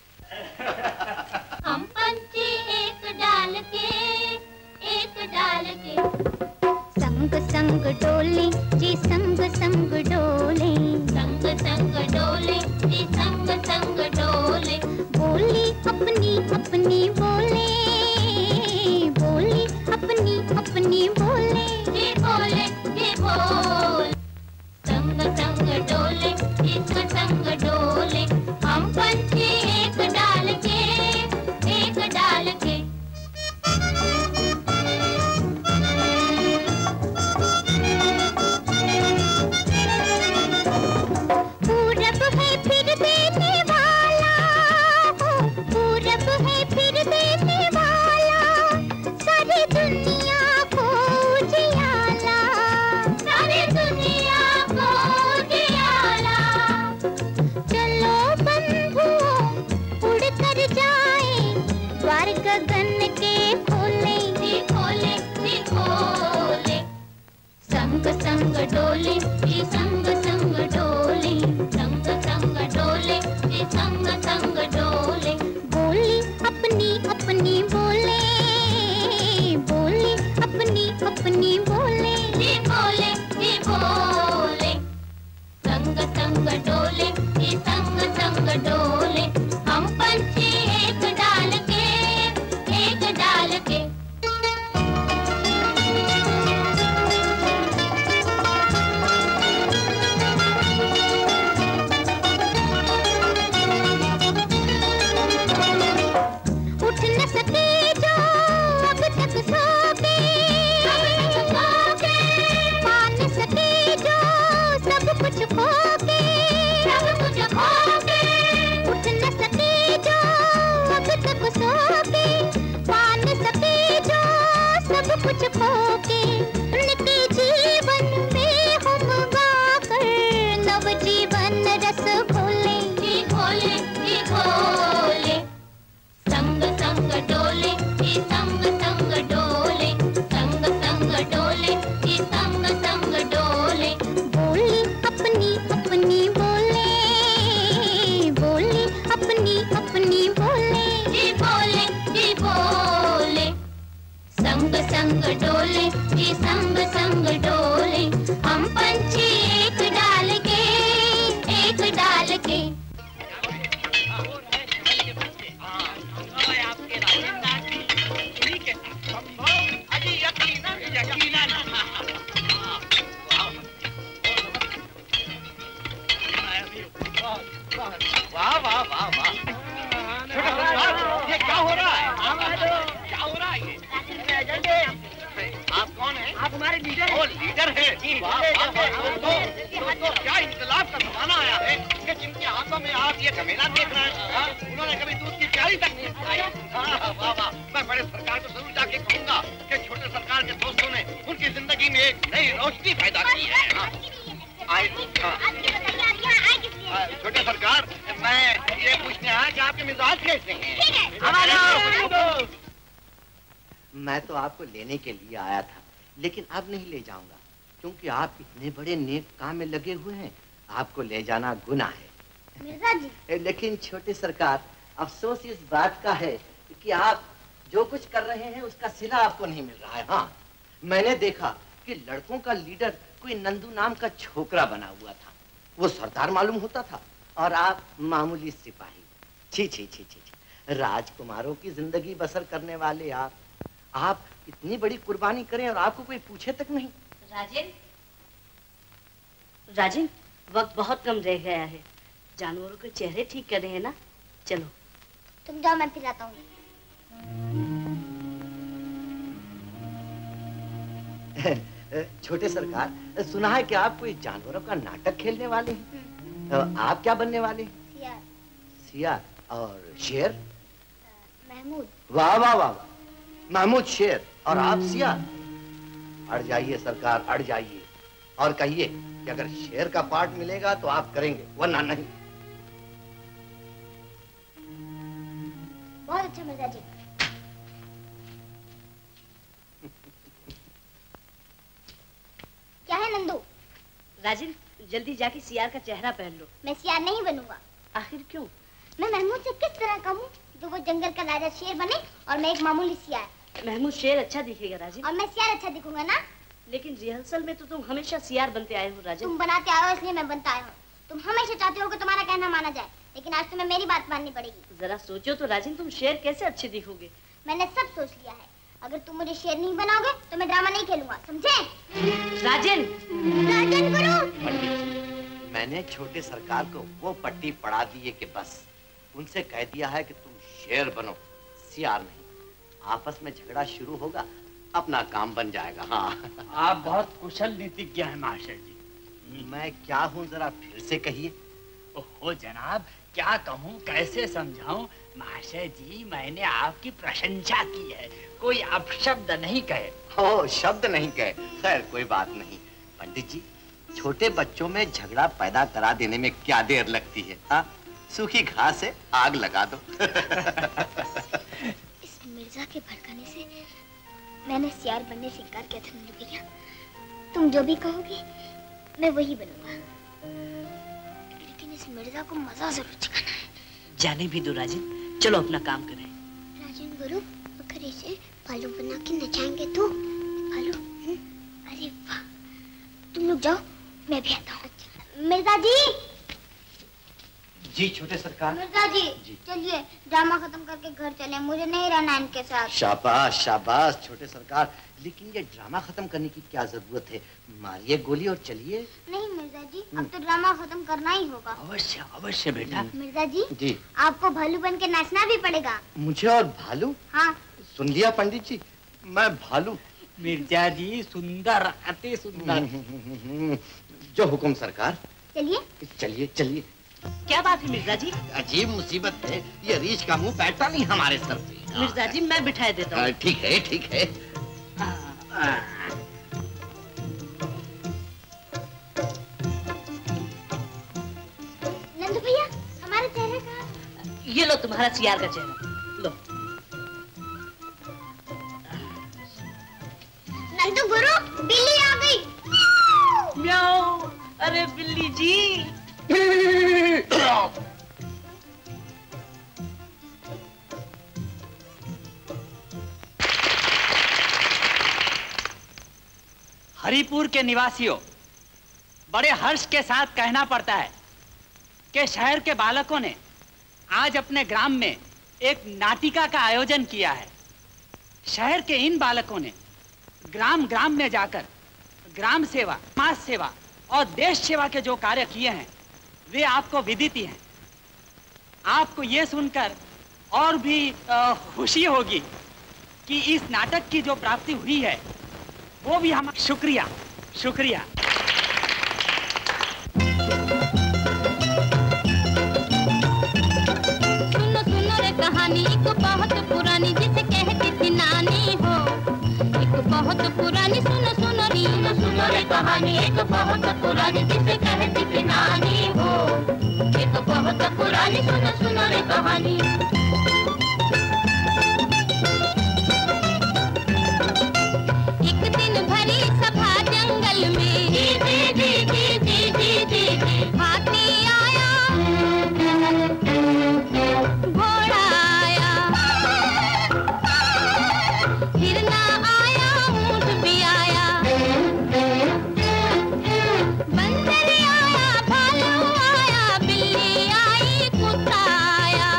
हम पंछी एक डाल के एक डाल के संग संग डोले जी, संग संग डोले, संग संग डोले जी, संग संग डोले। बोली अपनी अपनी बोले, बोली अपनी अपनी बोले, जी बोले जी बोले। संग संग डोले जी, संग संग डोले। हम पंछी एक डाल के एक डाल के। पूरब है फिर देने वाला, पूरब है फिर देने वाला, सारी दुनिया को उजियाला, सारी दुनिया को उजियाला। चलो बंधुओं उड़ कर जाए, द्वार गगन के खोले, जी खोले जी खोले। संग संग डोले जी, संग संग डोले, संग संग डोले जी, संग संग डोले। बोली अपनी अपनी बोले, बोली अपनी अपनी बोले, जी बोले जी बोले। संग संग डोले जी, संग संग डोले। हम पंछी एक डाल के एक डाल के। उठ न सके जो अब तक सो के, पा न सके जो सब कुछ खो के, सब कुछ खो के। उठ न सके जो अब तक सो के, पा न सके जो सब कुछ खो के। उनके जीवन में हम गाकर नव जीवन रस घोले, जी घोले जी घोले। संग संग डोले जी, संग संग डोले, संग संग डोले जी, संग संग डोले। बोली वाह वाह वाह वाह। ये क्या हो रहा है? क्या हो रहा है ये? आप कौन हैं? आप हमारे लीडर हैं। ओ लीडर है। वाह वाह वाह। दोस्तों क्या इंकलाब का जमाना आया है कि जिनके हाथों में आप ये झमेला देख रहे हैं, उन्होंने कभी दूध की प्याली तक नहीं पिलाई। वाह वाह। मैं बड़े सरकार को जरूर जाके कहूँगा कि छोटे सरकार के दोस्तों ने उनकी जिंदगी में एक नई रोशनी पैदा की है। आए छोटे सरकार, मैं ये पूछने आया कि आपके मिजाज कैसे हैं? मैं तो आपको लेने के लिए आया था, लेकिन अब नहीं ले जाऊंगा, क्योंकि आप इतने बड़े नेक काम में लगे हुए हैं, आपको ले जाना गुनाह है। मिर्जा जी। लेकिन छोटे सरकार, अफसोस इस बात का है कि आप जो कुछ कर रहे हैं उसका सिला आपको नहीं मिल रहा है। हाँ, मैंने देखा कि लड़कों का लीडर कोई नंदू नाम का छोकरा बना हुआ था, वो सरदार मालूम होता था, और आप मामूली सिपाही। छी छी छी छी छी। राजकुमारों की जिंदगी बसर करने वाले आप आप इतनी बड़ी कुर्बानी करें और आपको कोई पूछे तक नहीं। राजन, राजन, वक्त बहुत कम रह गया है, जानवरों के चेहरे ठीक कर रहे हैं ना? चलो तुम जाओ, मैं पिलाता हूँ। छोटे सरकार, सुना है कि आप कोई जानवरों का नाटक खेलने वाले हैं। तो आप क्या बनने वाले हैं? सियार। सियार और शेर? महमूद। वाह वाह वाह, महमूद शेर और आप सियार। अड़ जाइए सरकार, अड़ जाइए, और कहिए कि अगर शेर का पार्ट मिलेगा तो आप करेंगे, वरना नहीं। बहुत अच्छा मिर्जा जी। क्या है नंदू? राजन, जल्दी जाके सियार का चेहरा पहन लो। मैं सियार नहीं बनूंगा। आखिर क्यों? मैं महमूद से किस तरह कहूँ जो वो जंगल का राजा शेर बने और मैं एक मामूली सियार। महमूद शेर अच्छा दिखेगा राजन। और मैं सियार अच्छा दिखूंगा ना? लेकिन रिहर्सल में तो तुम हमेशा सियार बनते आए हो राजन। तुम बनाते आए हो इसलिए मैं बनता आया हूँ। तुम हमेशा चाहते हो कि तुम्हारा कहना माना जाए, लेकिन आज तुम्हें मेरी बात माननी पड़ेगी। जरा सोचो तो राजन, तुम शेर कैसे अच्छे दिखोगे? मैंने सब सोच लिया है। अगर तुम मुझे शेर नहीं बनाओगे तो मैं ड्रामा नहीं खेलूंगा, समझे? राजन, राजन गुरु। मैंने छोटे सरकार को वो पट्टी पढ़ा दी है कि बस उनसे कह दिया है कि तुम शेर बनो, सियार नहीं। आपस में झगड़ा शुरू होगा, अपना काम बन जाएगा। हाँ, आप बहुत कुशल नीतिज्ञ हैं मास्टर जी। मैं क्या हूँ, जरा फिर से कहिए। ओहो जनाब, क्या कहूँ, कैसे समझाऊं? मास्टर जी, मैंने आपकी प्रशंसा की है, कोई अपशब्द नहीं कहे। हो, शब्द नहीं कहे, खैर कोई बात नहीं। पंडित जी, छोटे बच्चों में झगड़ा पैदा करा देने में क्या देर लगती है? हाँ, सूखी घास से आग लगा दो। इस मिर्जा के भड़काने से मैंने सियार बनने से इनकार किया था नंदू भैया। तुम जो भी कहोगे मैं वही बनूंगा, लेकिन इस मिर्जा को मजा जरूर चखाना है। जाने भी दो राजन, चलो अपना काम करें। राजन गुरु, अगर इसे भालू बना के नचाएंगे तो? भालू? अरे वाह, तुम लोग जाओ, मैं भी आता हूँ। मिर्जा जी। जी छोटे सरकार। मिर्जा जी, जी। चलिए ड्रामा खत्म करके घर चलें, मुझे नहीं रहना इनके साथ। शाबाश शाबाश छोटे सरकार, लेकिन ये ड्रामा खत्म करने की क्या जरूरत है? मारिए गोली और चलिए। नहीं मिर्जा जी, अब तो ड्रामा खत्म करना ही होगा। अवश्य अवश्य बेटा। मिर्जा जी, जी आपको भालू बन के नाचना भी पड़ेगा। मुझे और भालू? हाँ। सुन लिया पंडित जी, मैं भालू। मिर्जा जी, सुंदर, अति सुंदर। जो हुक्म सरकार। चलिए चलिए चलिए। क्या बात है मिर्जा जी? अजीब मुसीबत है, ये रीछ का मुंह बैठता नहीं हमारे सर पे। मिर्जा जी, मैं बिठाए देता हूँ। ठीक है ठीक है। नंदू भैया, हमारे चेहरे का। ये लो तुम्हारा सियार का चेहरा, लो। नंदू गुरु, बिल्ली आ गई। म्याऊ, अरे बिल्ली जी। हरिपुर के निवासियों, बड़े हर्ष के साथ कहना पड़ता है कि शहर के बालकों ने आज अपने ग्राम में एक नाटिका का आयोजन किया है। शहर के इन बालकों ने ग्राम ग्राम में जाकर ग्राम सेवा, समाज सेवा और देश सेवा के जो कार्य किए हैं वे आपको विदित ही हैं। आपको ये सुनकर और भी आ, खुशी होगी कि इस नाटक की जो प्राप्ति हुई है वो भी हम शुक्रिया शुक्रिया। सुनो सुनो रे कहानी एक बहुत पुरानी जिसे कहती थी नानी हो, एक बहुत पुरानी। सुनो सुनो री सुनो सुनो रे कहानी एक बहुत पुरानी जिसे कहती थी नानी हो, एक बहुत पुरानी। सुनो सुनो रे कहानी। एक दिन भरी सभा जंगल में, जी जी जी जी जी जी जी जी। हाथी आया, घोड़ा आया, हिरना आया, ऊंट भी आया, बंदर आया, भालू आया, बिल्ली आई, कुत्ता आया,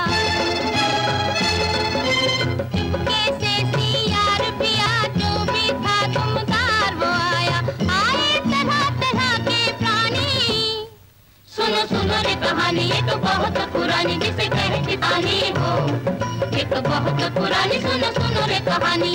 चुपके से सियार भी आ, जो भी था दुमदार वो आया, आए तरह तरह के प्राणी। सुनो सुनो रे कहानी एक बहुत पुरानी जिसे कहती कहानी हो, एक बहुत पुरानी। सुनो सुनो रे कहानी।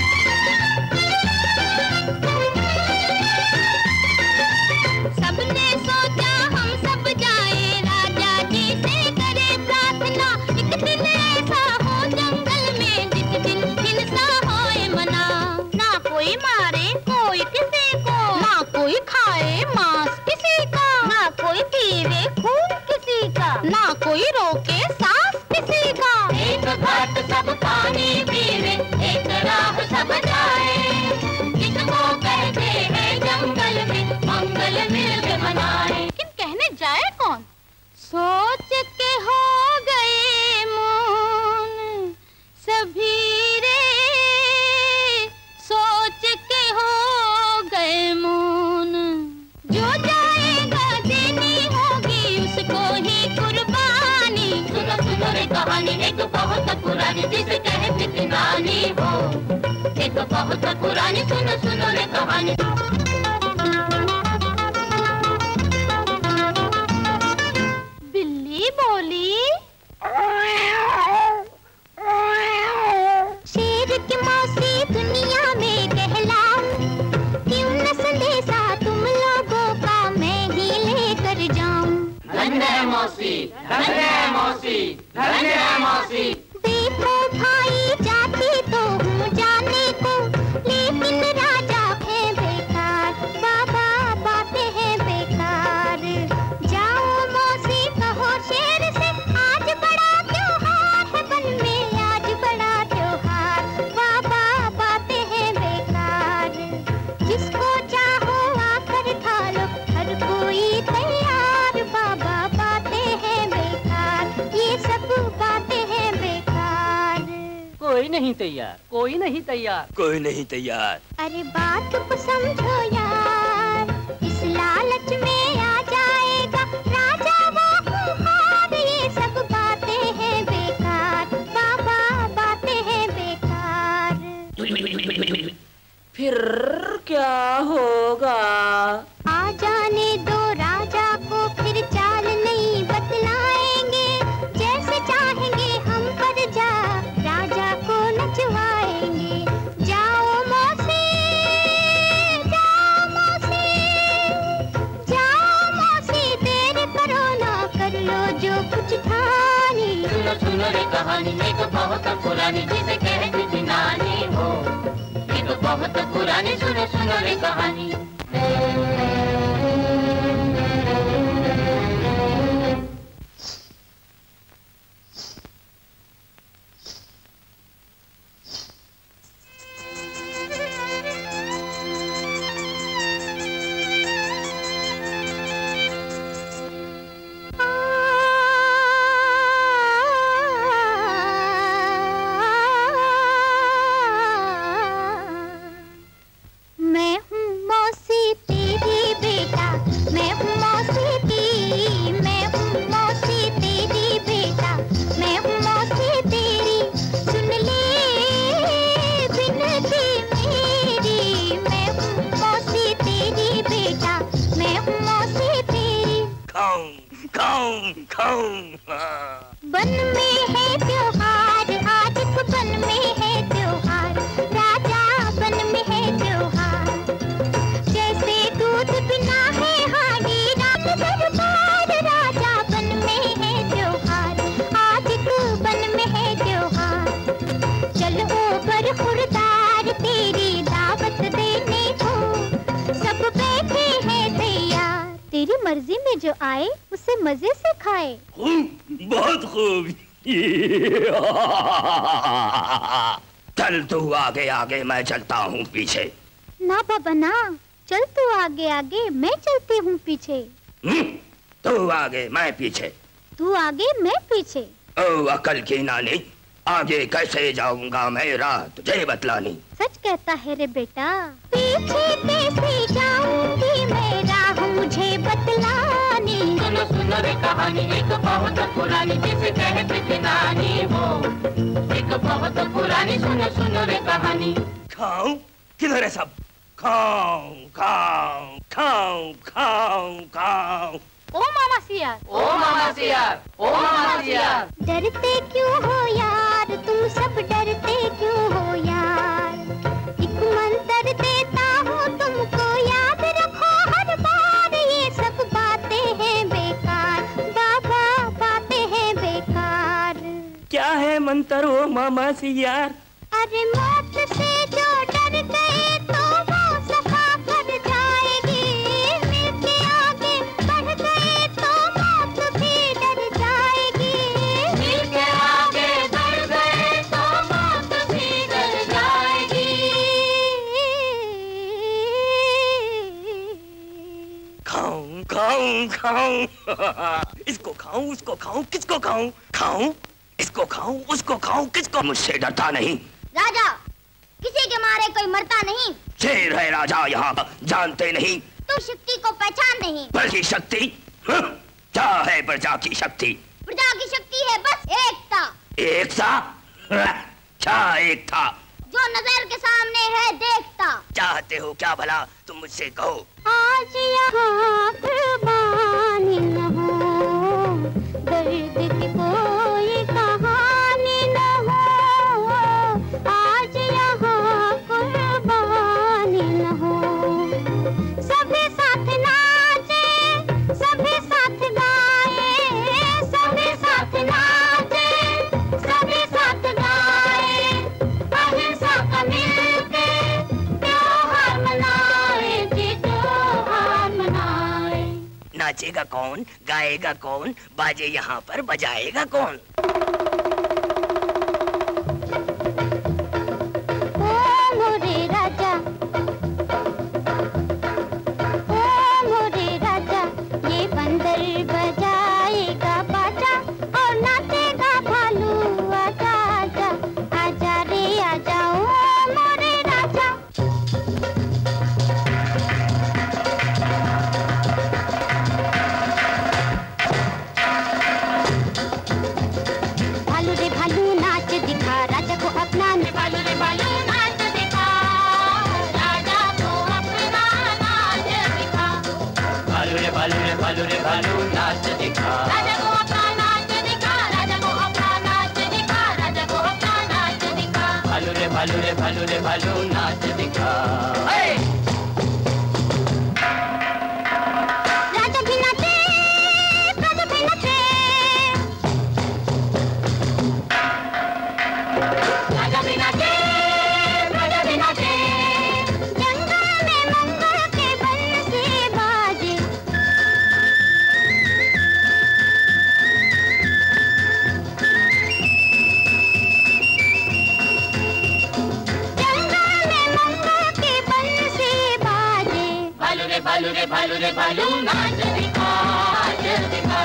सबने सोचा हम सब जाए राजा जी से करे प्रार्थना, एक दिन ऐसा हो जंगल में जिस दिन हिंसा होए मना। ना कोई मारे कोई किसी को, ना कोई खाए मांस किसी का, ना कोई पीवे खून किसी का, ना कोई रोके सांस किसी का। एक घाट सब पानी पीवे, एक राह सब जाए, इसको कहते हैं जंगल में मंगल मिल के मनाए। लेकिन कहने जाए कौन? सोच के हो गए मौन सभी रे, सोच के हो गए मौन। जो जाएगा देनी होगी उसको ही कुर्बानी। सुनो सुनो रे कहानी एक बहुत पुरानी जिसे कहती थी नानी हो, एक बहुत पुरानी। सुनो सुनो रे कहानी। बिल्ली बोली, शेर की मौसी दुनिया में कहलाऊं, क्यों न संदेशा तुम लोगों का मैं ही लेकर जाऊं। धन्य है मौसी, धन्य है मौसी, धन्य है मौसी। देखो भाई जाती तो हूँ जाने को, लेकिन राजा है बेकार, बाबा बातें हैं बेकार। जाओ मौसी कहो शेर से, आज बड़ा त्योहार है वन में, आज बड़ा त्योहार, बाबा बातें हैं बेकार। जिसको चाहो आकर खा लो, हर कोई तैयार, बाबा बातें हैं बेकार, ये सब बातें हैं बेकार। कोई नहीं तैयार, कोई नहीं तैयार, कोई नहीं तैयार। अरे बात को समझो यार, इस लालच में आ जाएगा राजा वो खुमार, ये सब बातें हैं बेकार, बाबा बातें हैं बेकार। फिर क्या होगा? आ जाने दो राजा को, फिर चाल नहीं बतलाएंगे, जैसे चाहेंगे हम पर जा राजा को नचवाएंगे। जाओ मौसी, जाओ मौसी, जाओ मौसी, देर करो ना, कर लो जो कुछ ठानी। सुनो सुनो रे कहानी एक बहुत पुरानी जिसे कहती थी नानी हो, एक बहुत पुरानी। सुनो सुनो रे कहानी। मैं हूँ मौसी बन में है त्योहार, आज बन में है त्योहार, राजा बन में है त्योहार। जैसे दूध बिना है हांडी, रात दरबार, राजा बन में है त्योहार, आज बन में है त्योहार। चलो बर खुरदार तेरी दावत देने को, सब बैठे हैं तैयार। तेरी मर्जी में जो आए उसे मजे से खाए। खूब, बहुत खूब। चल तू आगे आगे, मैं चलता हूँ पीछे। ना बाबा ना, चल तू आगे आगे, मैं चलती हूँ पीछे। तू आगे मैं पीछे। तू आगे मैं पीछे। ओ अकल की नानी, आगे कैसे जाऊंगा मैं, राह तुझे बतलानी। सच कहता है रे बेटा, पीछे कैसे जाऊंगी मैं, राह मुझे बतलानी। सुनो सुनो रे कहानी एक बहुत पुरानी, जिसे कहते थे नानी वो, एक बहुत पुरानी, सुनो सुनो रे कहानी। खाऊं? किधर है सब? खाऊं खाऊं खाऊं खाऊं खाऊं। ओ मामा सियार, ओ मामा सियार, ओ मामा सियार। डरते क्यों हो यार, तुम सब डरते क्यों हो यार। एक मंत्र देता हूँ तुमको, याद रखो हर बार, ये सब बातें हैं बेकार, बाबा बातें हैं बेकार। क्या है मंत्र ओ मामा सियार? अरे मौत से जो डर गए तो वो सफा कर जाएगी, मिलके आगे बढ़ गए तो मौत भी डर जाएगी, मिलके आगे बढ़ गए तो मौत भी डर जाएगी। खाऊं खाऊं खाऊं। इसको खाऊं उसको खाऊं, किसको खाऊं? खाऊं इसको खाऊं उसको खाऊं, किसको? मुझसे डरता नहीं राजा, किसी के मारे कोई मरता नहीं। शेर है राजा यहाँ का, जानते नहीं? तू शक्ति को पहचान नहीं। प्रजा शक्ति? क्या है प्रजा की शक्ति? प्रजा की शक्ति है बस एकता। एकता? क्या एकता? जो नजर के सामने है देखता। चाहते हो क्या भला, तुम मुझसे कहो। आज यहाँ कुर्बानी न हो, दर्द की कोई कहानी न हो, आज यहाँ कुर्बानी न हो। सभी साथ नाचे, सभी साथ गाए, सभी साथ नाचे, सभी साथ गाए, अहिंसा का मिलके त्योहार मनाए जी, त्योहार मनाए। नाचेगा कौन, गाएगा कौन, बाजे यहाँ पर बजाएगा कौन? ओ मोरे राजा, ओ मोरे राजा, ये बंदर बजाएगा बाजा और नाचेगा भालू, आजा आजा आजा रे आजा, ओ मोरे राजा। भालू रे भालू नाच दिखा, राजा को अपना। भालू रे भालू नाच दिखा, राजा को अपना नाच दिखा। भालू रे भालू रे भालू रे भालू नाच दिखा, राजा को अपना नाच दिखा, राजा को अपना नाच दिखा, राजा को अपना नाच दिखा। भालू रे भालू रे भालू रे भालू नाच दिखा। राजा भी नाचे, राजा भी नाचे, राजा भी नाचे, राजा भी नाचे। जंगल में मंगल के बंसी बाजे, जंगल में मंगल के बंसी बाजे। भालू रे भालू रे भालू रे भालू नाच दिखा, नाच दिखा।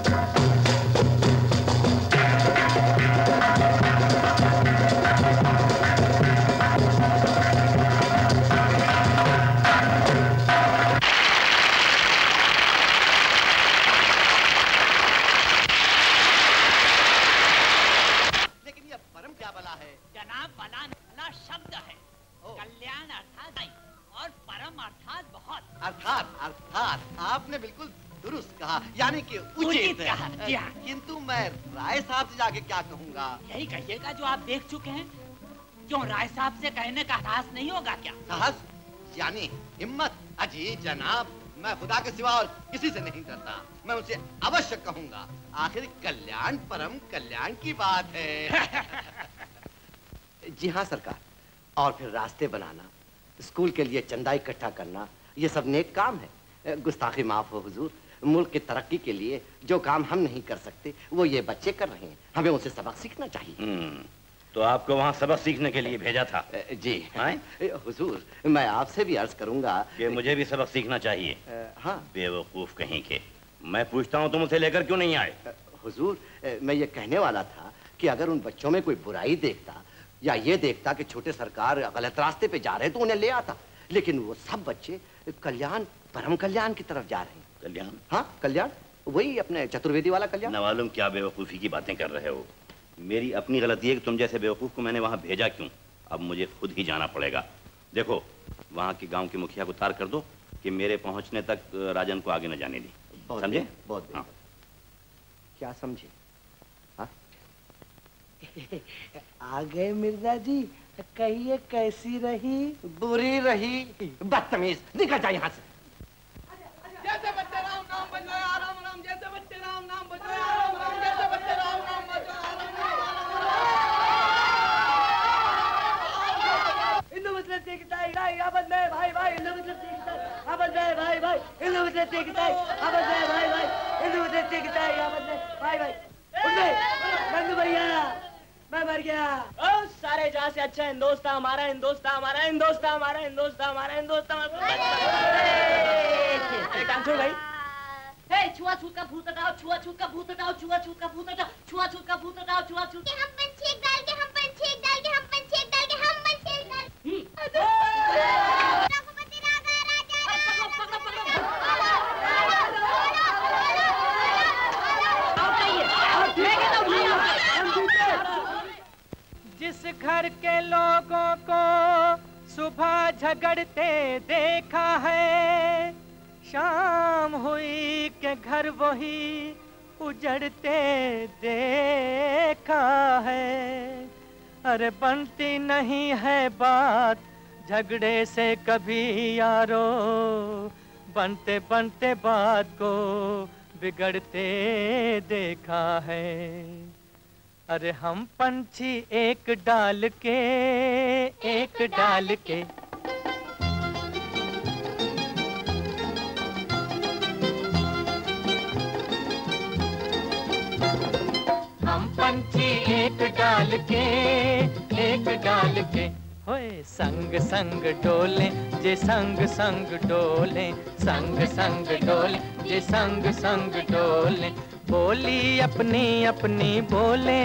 लेकिन ये परम क्या बला है? जनाब, बला भला शब्द है। कल्याण अर्थात और परम अर्थात बहुत। अर्थात अर्थात आपने बिल्कुल दुरुस्त कहा, यानी कि उचित। कहा। किंतु मैं राय साहब से जाके क्या कहूँगा? यही कहिएगा जो आप देख चुके हैं। क्यों राय साहब से कहने का साहस नहीं होगा क्या? साहस यानी हिम्मत? अजी जनाब, मैं खुदा के सिवा और किसी से नहीं डरता। मैं उसे अवश्य कहूँगा। आखिर कल्याण परम कल्याण की बात है। जी हाँ सरकार। और फिर रास्ते बनाना, स्कूल के लिए चंदा इकट्ठा करना, ये सब नेक काम है। गुस्ताखी माफ हो हुजूर। मुल्क की तरक्की के लिए जो काम हम नहीं कर सकते वो ये बच्चे कर रहे हैं। हमें उनसे सबक सीखना चाहिए। तो आपको वहाँ सबक सीखने के लिए भेजा था? जी हुजूर, मैं आपसे भी अर्ज करूंगा कि मुझे भी सबक सीखना चाहिए। हाँ। बेवकूफ कहीं के। मैं पूछता हूँ तुम उसे लेकर क्यों नहीं आए? हुजूर, मैं ये कहने वाला था कि अगर उन बच्चों में कोई बुराई देखता या ये देखता कि छोटे सरकार गलत रास्ते पे जा रहे तो उन्हें ले आता, लेकिन वो सब बच्चे कल्याण परम कल्याण की तरफ जा रहे हैं। कल्याण? हाँ कल्याण, वही अपने चतुर्वेदी वाला कल्याण। न मालूम क्या बेवकूफी की बातें कर रहे हो। मेरी अपनी गलती है कि तुम जैसे बेवकूफ को मैंने वहाँ भेजा क्यों। अब मुझे खुद ही जाना पड़ेगा। देखो, वहाँ के गांव के मुखिया को तार कर दो कि मेरे पहुँचने तक राजन को आगे न जाने दी। समझे? बहुत हाँ। क्या समझे? हाँ? आ गए मिर्जा जी। कहिए कैसी रही? बुरी रही। बदतमीज, निकल जा यहाँ से। जैसे बच्चे राम नाम बजाए आराम राम, जैसे बच्चे राम नाम बजाए आराम राम, जैसे बच्चे राम नाम बजाए हिंदू मुस्लिम सिख ईसाई भाई आपस में भाई भाई, हिंदू मुस्लिम सिख ईसाई आपस में भाई भाई, हिंदू मुस्लिम सिख ईसाई आपस में भाई भाई, हिंदू मुस्लिम सिख ईसाई आपस में भाई भाई। नंदू भैया मैं मर गया। ओ सारे जहाँ से अच्छा हिंदुस्तान हमारा, हिंदुस्तान हमारा, हिंदुस्तान हमारा, हिंदुस्तान हमारा, हिंदुस्तान हमारा। छोड़ भाई। हे छुआ छूत का भूत हटाओ, छुआ छूत का भूत हटाओ, छुआ छूत का भूत हटाओ, छुआ छूत का भूत हटाओ, छुआ छूत। हम पंछी एक डाल के, हम पंछी एक डाल के, हम पंछी एक डाल के, हम पंछी एक डाल के। जिस घर के लोगों को सुबह झगड़ते देखा है, शाम हुई के घर वही उजड़ते देखा है। अरे बनती नहीं है बात झगड़े से कभी यारो, बनते बनते बात को बिगड़ते देखा है। अरे हम पंछी एक डाल के, एक डाल के, हम पंछी एक डाल के, एक डाल के, होए संग संग डोले जे संग संग डोले, संग संग डोले जे संग संग डोले। बोली अपनी अपनी बोले,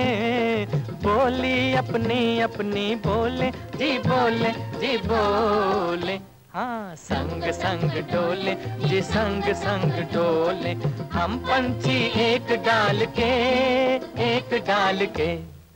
बोली अपनी अपनी बोले, जी बोले जी बोले। हाँ संग संग डोले जी संग संग डोले, हम पंछी एक डाल के, एक डाल के।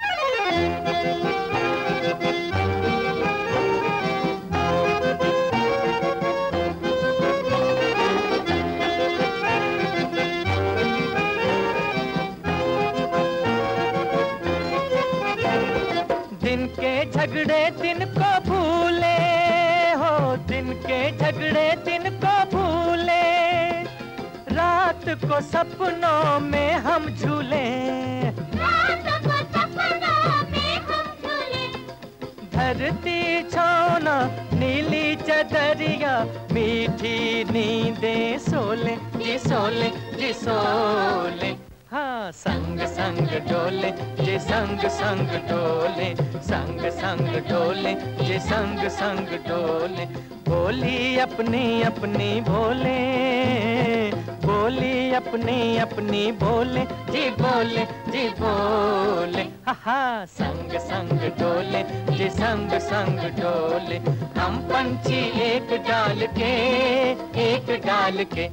दिन के झगड़े दिन को भूले हो, दिन के झगड़े दिन को भूले, रात को सपनों में हम झूले, रात को सपनों में हम झूले। धरती छोना नीली चदरिया, मीठी नींदें सोले जी सोले जी सोले। हाँ संग संग डोले जे संग संग डोले, संग संग डोले जे संग संग डोले। बोली अपनी अपनी बोले, बोली अपनी अपनी बोले, जी बोले जी बोले। हा हा संग संग डोले जे संग संग डोले, हम पंछी एक डाल के, एक डाल के।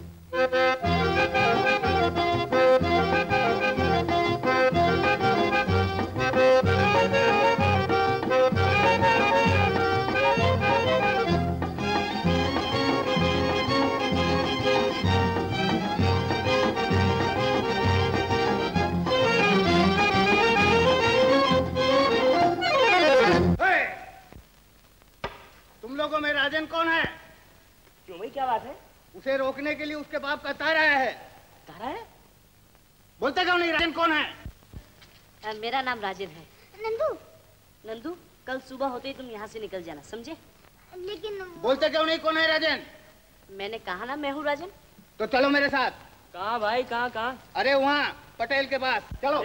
उसे रोकने के लिए उसके बाप का तारा है। तारा है? बोलते क्यों नहीं? राजन कौन है? आ, मेरा नाम राजन है। नंदू। नंदू, कल सुबह होते ही तुम यहाँ से निकल जाना, समझे? लेकिन बोलते क्यों नहीं? कौन है राजन? मैंने कहा ना मैं हूँ राजन। तो चलो मेरे साथ। कहाँ भाई, कहाँ कहाँ? अरे वहाँ पटेल के पास चलो।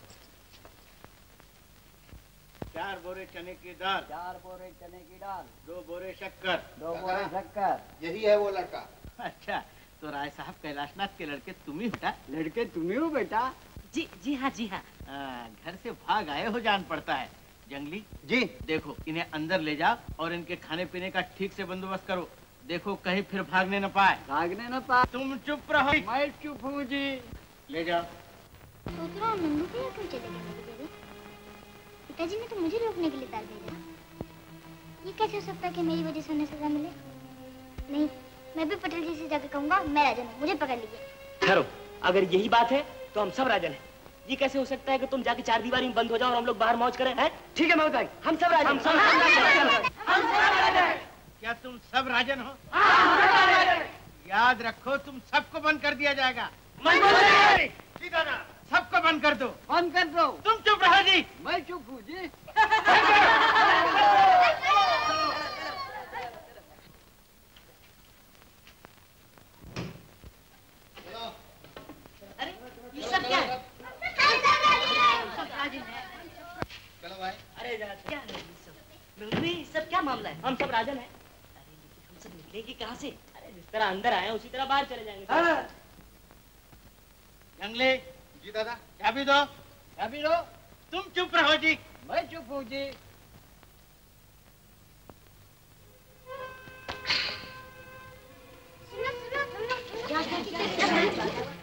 चार बोरे चने की दाल। चार बोरे चने की दाल। दो बोरे शक्कर। दो बोरे शक्कर। यही है वो लड़का। अच्छा, तो राय साहब कैलाशनाथ के लड़के तुम ही बेटा? लड़के तुम ही हो बेटा? जी जी हाँ जी हाँ। आ, घर से भाग आए हो जान पड़ता है। जंगली जी, देखो इन्हें अंदर ले जाओ और इनके खाने पीने का ठीक से बंदोबस्त करो। देखो कहीं फिर भागने न पाए। भागने न पाए। तुम चुप रहो। मैं चुप हूँ जी। ले जाओ। सोच रहा हूँ नंदू भैया क्यों चले गए मेरी जगह? पिताजी ने तो मुझे रोकने के लिए तार भेजा। ये कैसे हो सकता है कि मेरी वजह से उन्हें सजा मिले? नहीं, मैं भी पटेल जी से जाकर कहूँगा मैं राजन हूँ, मुझे पकड़ लीजिए। ठहरो, अगर यही बात है तो हम सब राजन हैं। ये कैसे हो सकता है कि तुम जाके चार दीवारी में बंद हो जाओ और हम लोग बाहर मौज करें? हैं? ठीक है महमूद भाई, हम सब राजन। हम सब राजन। क्या तुम सब राजन हो? याद रखो तुम सबको बंद कर दिया जाएगा। सीधा ना, सबको बंद कर दो। बंद कर दो। तुम चुप रहो जी। मैं चुप हूँ जी। अरे ये सब क्या है? चलो भाई। अरे क्या है ये सब? ये सब क्या मामला है? हम सब राजन हैं। अरे लेकिन हम सब निकलेंगे कहाँ से? अरे जिस तरह अंदर आए उसी तरह बाहर चले जाएंगे। जंगले जी दादा। चाबी दो। चाबी दो। तुम चुप रहो जी। मैं चुप हूँ जी। सुनो सुनो सुनो। क्या क्या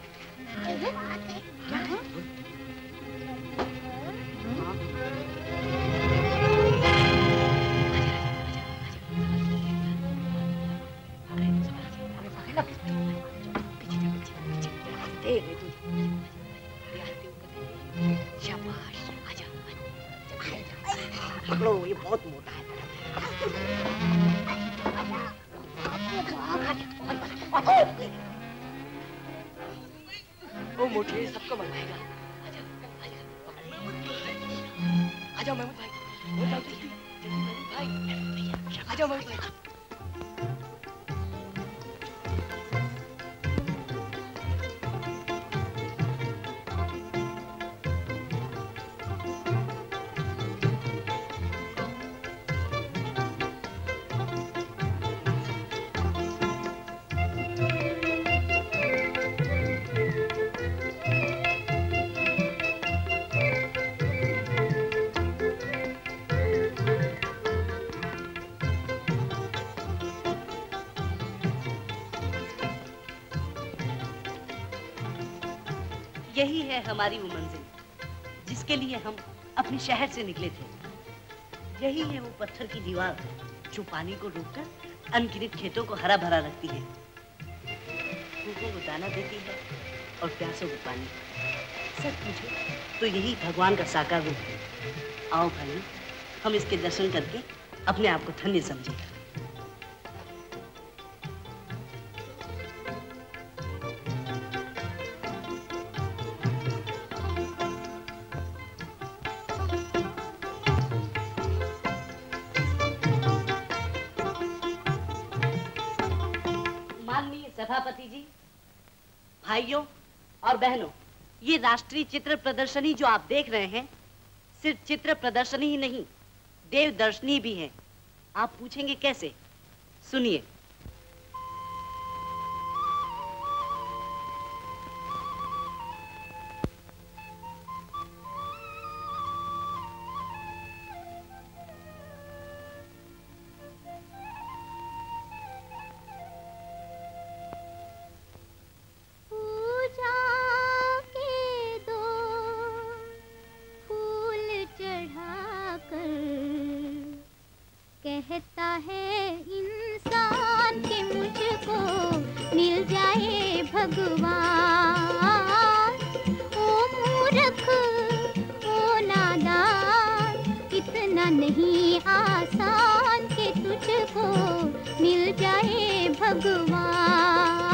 पकड़ो, ये बहुत मोटा है। वो मुझे सबको मरवाएगा। आ जाओ महमूद भाई, हो जाओ जल्दी जल्दी महमूद भाई, आ जाओ महमूद भाई। यही है हमारी वो मंजिल जिसके लिए हम अपने शहर से निकले थे। यही है वो पत्थर की दीवार जो पानी को रोककर अनगिनत खेतों को हरा भरा रखती है, भूखों को दाना देती है और प्यासों को पानी। सच पूछो तो यही भगवान का साकार रूप है। आओ भाई, हम इसके दर्शन करके अपने आप को धन्य समझें। सभापति जी, भाइयों और बहनों, ये राष्ट्रीय चित्र प्रदर्शनी जो आप देख रहे हैं सिर्फ चित्र प्रदर्शनी ही नहीं, देव दर्शनी भी है। आप पूछेंगे कैसे? सुनिए। कहता है इंसान के मुझको मिल जाए भगवान। ओ मूर्ख, ओ नादान, इतना नहीं आसान कि तुझको मिल जाए भगवान।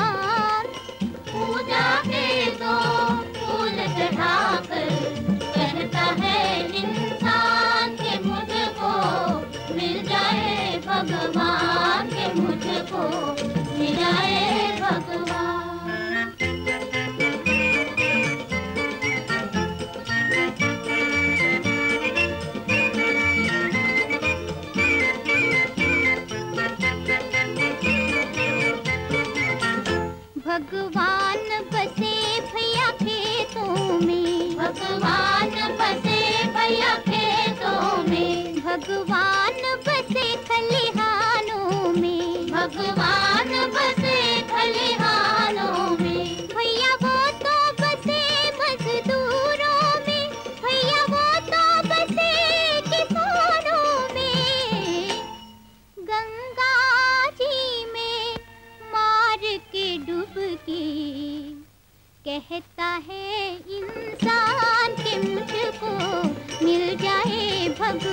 भगवान बसे भैया खेतों में, भगवान बसे खलिहानों में, भगवान बसे खलिहानों में। भैया वो तो बसे मजदूरों में, भैया वो तो बसे किसानों में। गंगा जी में मार के डुबकी कहता है इंसान के मुझको मिल जाए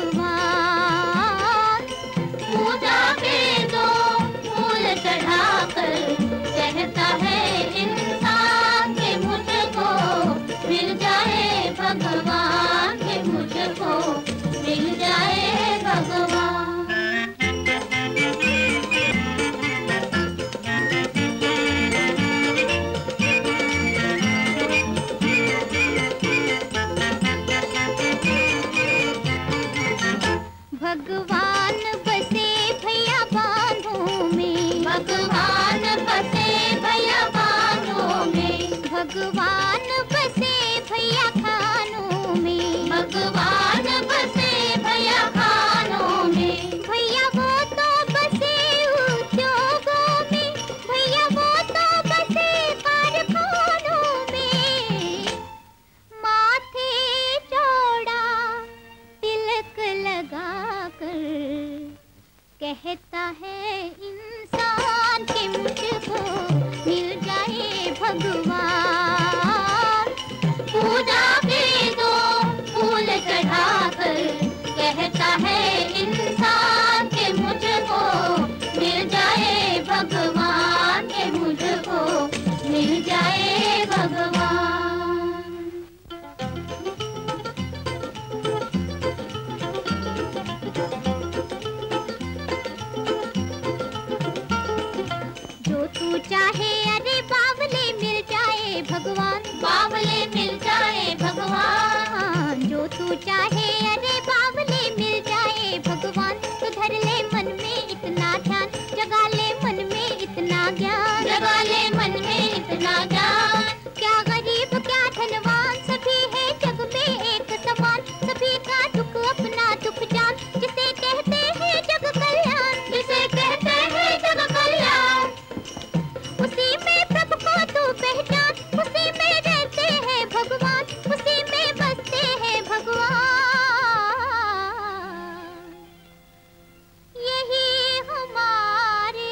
भगवान। पूजा के दो फूल चढ़ाकर कहता है इंसान के मुझको मिल जाए भगवान, के मुझको मिल जाए भगवान। भगवान बसे भैया बांधों में, भगवान बसे भैया बांधों में, भगवान बसे भैया खानों में, भगवान बसे भैया खानों में। भैया वो तो बसे उद्योगों में, भैया वो तो बसे कारखानों में। माथे चौड़ा तिलक लगा कहता है इंसान के मुझको मिल जाए भगवान। पूजा के दो फूल चढ़ाकर कहता है इंसान के मुझको मिल जाए भगवान, के मुझको मिल जाए भगवान। तू चाहे अरे बावले मिल जाए भगवान, बावले मिल जाए भगवान। जो तू चाहे अरे बावले मिल जाए भगवान। तो धर ले मन में इतना ध्यान, जगा ले मन में इतना ज्ञान, जगा ले मन में इतना ज्ञान। क्या गरीब क्या धनवान सभी है जग में एक समान, सभी का दुख अपना दुख जान। जिसे कहते हैं जग कल्याण, जिसे कहते हैं जग कल्याण। उसी में प्रभु को तू पहचान, उसी में रहते हैं भगवान, उसी में बसते हैं भगवान। यही हमारे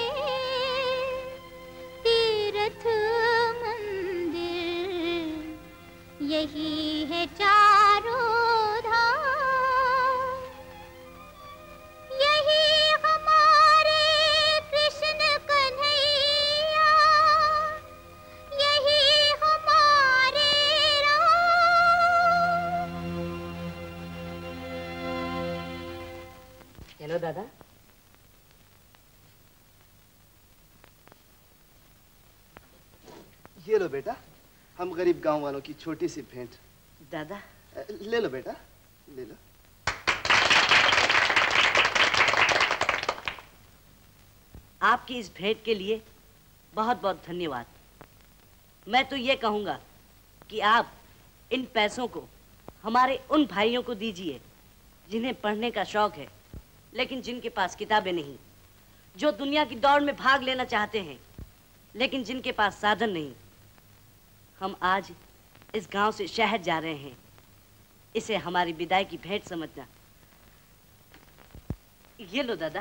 तीर्थ मंदिर, यही है चारों धाम। यही हमारे कृष्ण कन्हैया, यही हमारे राम। हेलो दादा। ये लो बेटा, हम गरीब गांव वालों की छोटी सी भेंट। दादा ले लो बेटा, ले लो। आपकी इस भेंट के लिए बहुत बहुत धन्यवाद। मैं तो ये कहूँगा कि आप इन पैसों को हमारे उन भाइयों को दीजिए जिन्हें पढ़ने का शौक है, लेकिन जिनके पास किताबें नहीं, जो दुनिया की दौड़ में भाग लेना चाहते हैं, लेकिन जिनके पास साधन नहीं। हम आज इस गांव से शहर जा रहे हैं, इसे हमारी विदाई की भेंट समझना। ये लो दादा।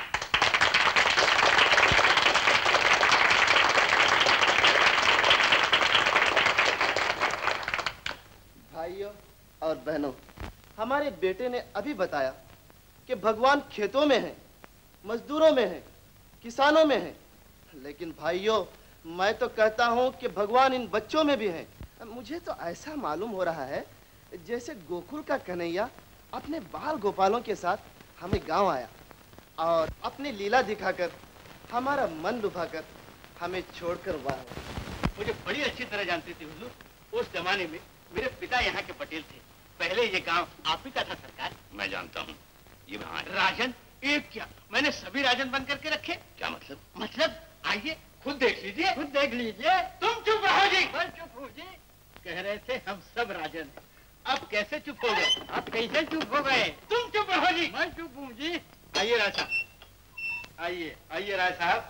भाइयों और बहनों, हमारे बेटे ने अभी बताया कि भगवान खेतों में है, मजदूरों में है, किसानों में है। लेकिन भाइयों, मैं तो कहता हूँ कि भगवान इन बच्चों में भी है। मुझे तो ऐसा मालूम हो रहा है जैसे गोकुल का कन्हैया अपने बाल गोपालों के साथ हमें गांव आया और अपनी लीला दिखाकर हमारा मन लुभाकर हमें छोड़कर वाह। मुझे बड़ी अच्छी तरह जानती थी हुजूर, उस जमाने में मेरे पिता यहाँ के पटेल थे। पहले ये गांव आप ही का था सरकार। मैं जानता हूँ, ये वहाँ है। राजन? एक क्या, मैंने सभी राजन बन करके रखे। क्या मतलब? मतलब आइए खुद देख लीजिए। खुद देख लीजिए। तुम चुप रहो जी। बस चुप हो जी। कह रहे थे हम सब राजन हैं, अब कैसे चुप हो गए? अब कैसे चुप हो गए? तुम चुप रहो जी। मैं चुप हूँ जी। आइए राय साहब, आइए आइए राय साहब।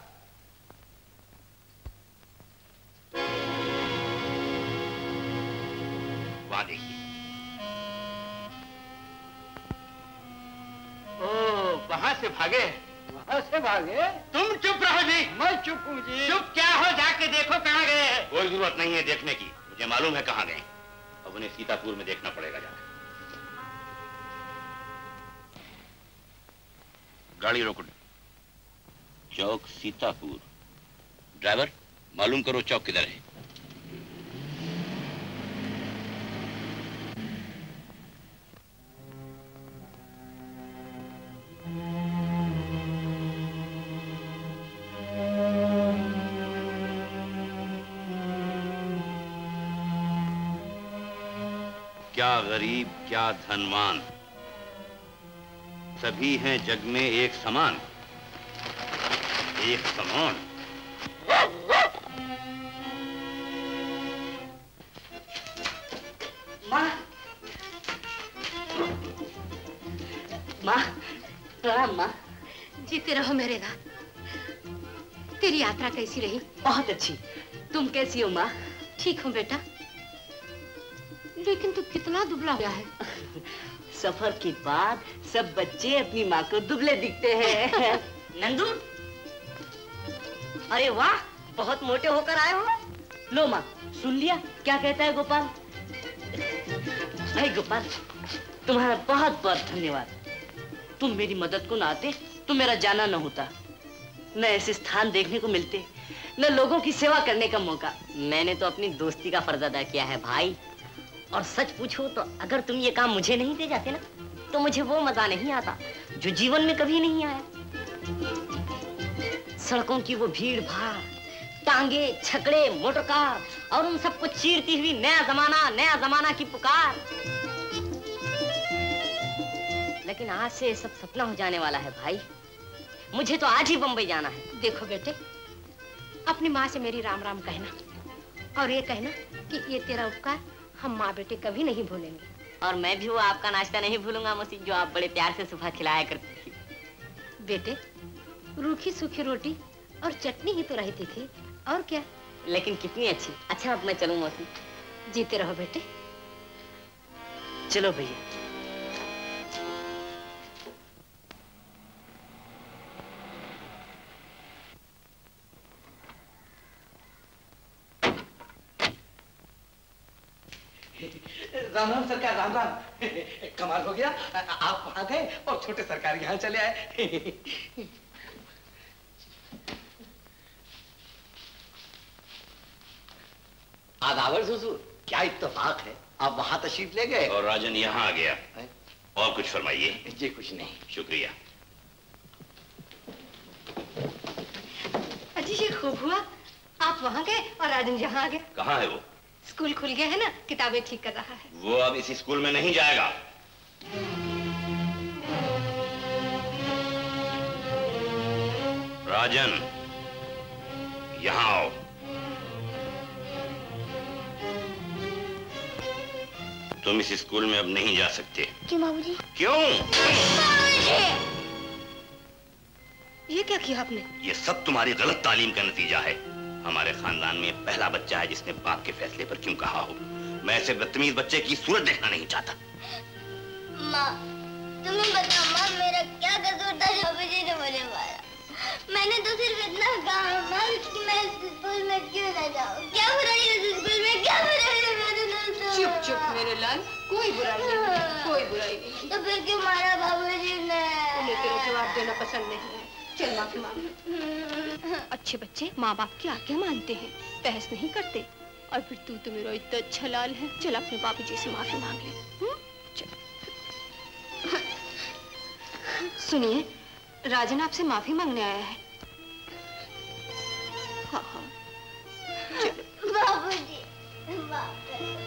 वहां देखिए। ओ, वहां से भागे? वहां से भागे? तुम चुप रहो जी। मैं चुप हूँ जी। चुप क्या हो, जाके देखो कहाँ गए हैं। कोई जरूरत नहीं है देखने की, मुझे मालूम है कहाँ गए। अब उन्हें सीतापुर में देखना पड़ेगा जाकर। गाड़ी रोको। चौक सीतापुर। ड्राइवर मालूम करो चौक किधर है। क्या गरीब क्या धनवान, सभी हैं जग में एक समान, एक समान। माँ, माँ, प्रणाम माँ। जीते रहो मेरे लाल। तेरी यात्रा कैसी रही? बहुत अच्छी। तुम कैसी हो माँ? ठीक हूँ बेटा, लेकिन तू कितना दुबला गया है। सफर के बाद सब बच्चे अपनी माँ को दुबले दिखते हैं। नंदू, अरे वाह, बहुत मोटे होकर आए हो। लो माँ, सुन लिया क्या कहता है गोपाल? भाई गोपाल, तुम्हारा बहुत बहुत धन्यवाद। तुम मेरी मदद को ना आते तो मेरा जाना न होता, न ऐसे स्थान देखने को मिलते, न लोगों की सेवा करने का मौका। मैंने तो अपनी दोस्ती का फर्ज अदा किया है भाई। और सच पूछो तो अगर तुम ये काम मुझे नहीं दे जाते ना, तो मुझे वो मजा नहीं आता जो जीवन में कभी नहीं आया। सड़कों की वो भीड़ भाड़, टांगे, छकड़े, मोटर कार और उन सबको चीरती हुई नया जमाना, नया जमाना की पुकार। लेकिन आज से सब सपना हो जाने वाला है भाई। मुझे तो आज ही बंबई जाना है। देखो बेटे, अपनी माँ से मेरी राम राम कहना और ये कहना कि ये तेरा उपकार हम माँ बेटे कभी नहीं भूलेंगे। और मैं भी वो आपका नाश्ता नहीं भूलूंगा मौसी, जो आप बड़े प्यार से सुबह खिलाया करती थी। बेटे, रूखी सूखी रोटी और चटनी ही तो रहती थी, और क्या। लेकिन कितनी अच्छी। अच्छा अब मैं चलूं मौसी? जीते रहो बेटे। चलो भैया। राम राम सरकार, राम राम। कमाल हो गया, आप वहां गए और छोटे सरकार यहाँ चले आए। आदावर ससुर, क्या इत्तेफाक है, आप वहां तशरीफ ले गए और राजन यहाँ आ गया है? और कुछ फरमाइए। जी कुछ नहीं। शुक्रिया। अजी ये खूब हुआ, आप वहाँ गए और राजन यहाँ आ गया। कहाँ है वो? स्कूल खुल गया है ना, किताबें ठीक कर रहा है। वो अब इस स्कूल में नहीं जाएगा। राजन, यहाँ आओ। तुम इस स्कूल में अब नहीं जा सकते। क्यों बाबूजी? क्यों? ये क्या किया आपने? ये सब तुम्हारी गलत तालीम का नतीजा है। हमारे खानदान में पहला बच्चा है जिसने बाप के फैसले पर क्यों कहा हो। मैं ऐसे बदतमीज बच्चे की सूरत देखना नहीं चाहता। माँ, तुम्हें बताओ माँ, मेरा क्या कसूर था जो मुझे ने मुझे मारा? मैंने तो सिर्फ इतना कहा माँ कि मैं स्कूल में क्यों ना जाऊँ। क्या बुराई है स्कूल में? क्या बुराई है मेरे दोस्तों? चुप चुप मेरे लाल, कोई बुराई नहीं, कोई बुराई नहीं। तो फिर क्यों मारा बाबूजी ने? उन्हें तेरा जवाब देना पसंद नहीं है। चल माफी मांग। अच्छे बच्चे माँ बाप की आज्ञा मानते हैं, बहस नहीं करते। और फिर तू तो मेरा इतना अच्छा लाल है, चल अपने बाबूजी से माफी मांग ले। हुँ? चल। सुनिए, राजन आपसे माफी मांगने आया है। हाँ हाँ। चलो। बाबूजी, माफ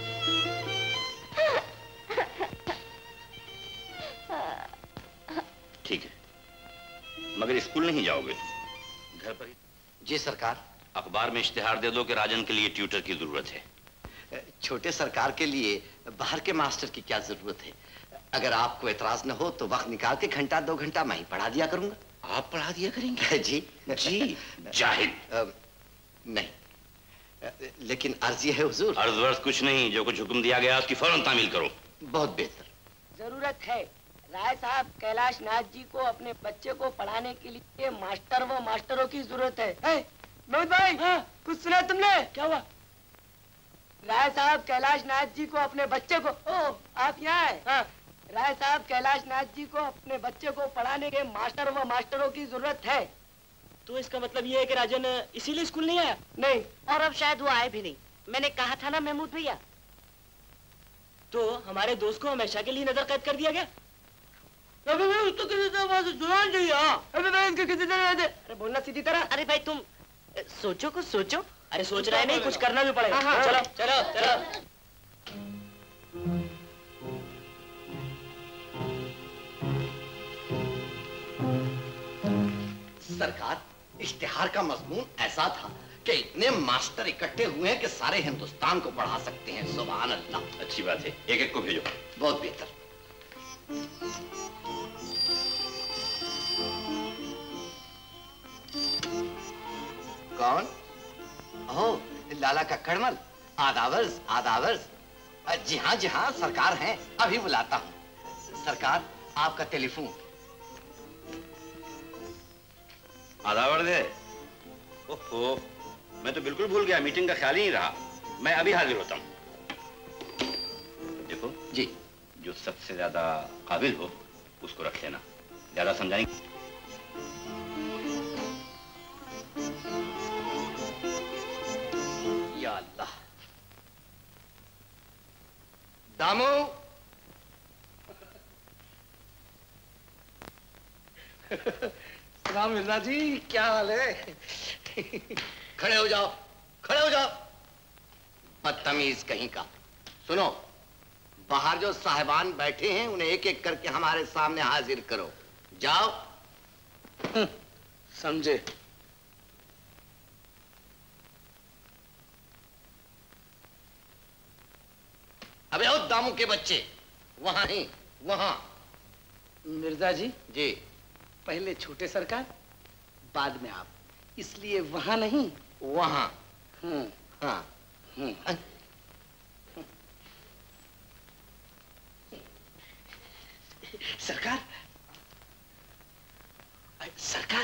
ठीक है, मगर स्कूल नहीं जाओगे, घर पर ही? जी सरकार। अखबार में इश्तिहार दे दो कि राजन के लिए ट्यूटर की जरूरत है। छोटे सरकार के लिए बाहर के मास्टर की क्या जरूरत है? अगर आपको एतराज न हो तो वक्त निकाल के घंटा दो घंटा मैं ही पढ़ा दिया करूंगा। आप पढ़ा दिया करेंगे? जी जी जाहिल। नहीं, लेकिन अर्ज ये है हुजूर। अर्ज वर्ज कुछ नहीं, जो कुछ हुक्म दिया गया उसकी फौरन तामील करो। बहुत बेहतर। जरूरत है राय साहब कैलाशनाथ जी को अपने बच्चे को पढ़ाने के लिए मास्टर व मास्टरों की जरूरत है। महमूद भाई, हाँ? कुछ सुना तुमने? क्या हुआ? राय साहब कैलाशनाथ जी को अपने बच्चे को, ओ आप यहाँ है? हाँ। राय साहब कैलाशनाथ जी को अपने बच्चे को पढ़ाने के मास्टर व मास्टरों की जरूरत है। तो इसका मतलब ये है कि राजन इसीलिए स्कूल नहीं आया? नहीं। और अब शायद वो आए भी नहीं। मैंने कहा था ना महमूद भैया। तो हमारे दोस्त को हमेशा के लिए नजर कैद कर दिया गया? अबे मैं उसको किसी तरह से जुड़ान चाहिए। अबे मैं इनके किसी तरह से, अरे बोलना सीधी तरह। अरे भाई तुम सोचो कुछ सोचो। अरे सोच रहे नहीं, कुछ करना भी पड़ेगा। हाँ, चलो चलो चलो। सरकार, इश्तिहार का मजमून ऐसा था कि इतने मास्टर इकट्ठे हुए हैं कि सारे हिंदुस्तान को पढ़ा सकते हैं। सुभान अल्लाह। अच्छी बात है, एक एक को भेजो। बहुत बेहतर। कौन? ओह, लाला का कड़मल। आदावर्स आदावर्स। जी हाँ जी हाँ सरकार हैं, अभी बुलाता हूँ। सरकार, आपका टेलीफोन। आदावर दे। ओहो, मैं तो बिल्कुल भूल गया, मीटिंग का ख्याल ही नहीं रहा। मैं अभी हाजिर होता हूँ। देखो जी, जो सबसे ज्यादा काबिल हो उसको रख लेना, ज्यादा समझाएंगे। या अल्लाह। दामू, राम मिर्जा जी, क्या हाल है? खड़े हो जाओ, खड़े हो जाओ। बदतमीज कहीं का। सुनो, बाहर जो साहिबान बैठे हैं उन्हें एक एक करके हमारे सामने हाजिर करो। जाओ। समझे। अबे ओ दामू के बच्चे, वहां ही, वहां। मिर्जा जी जी, पहले छोटे सरकार, बाद में आप, इसलिए वहां नहीं, वहां। हम्म, हाँ। हम्म। सरकार, सरकार,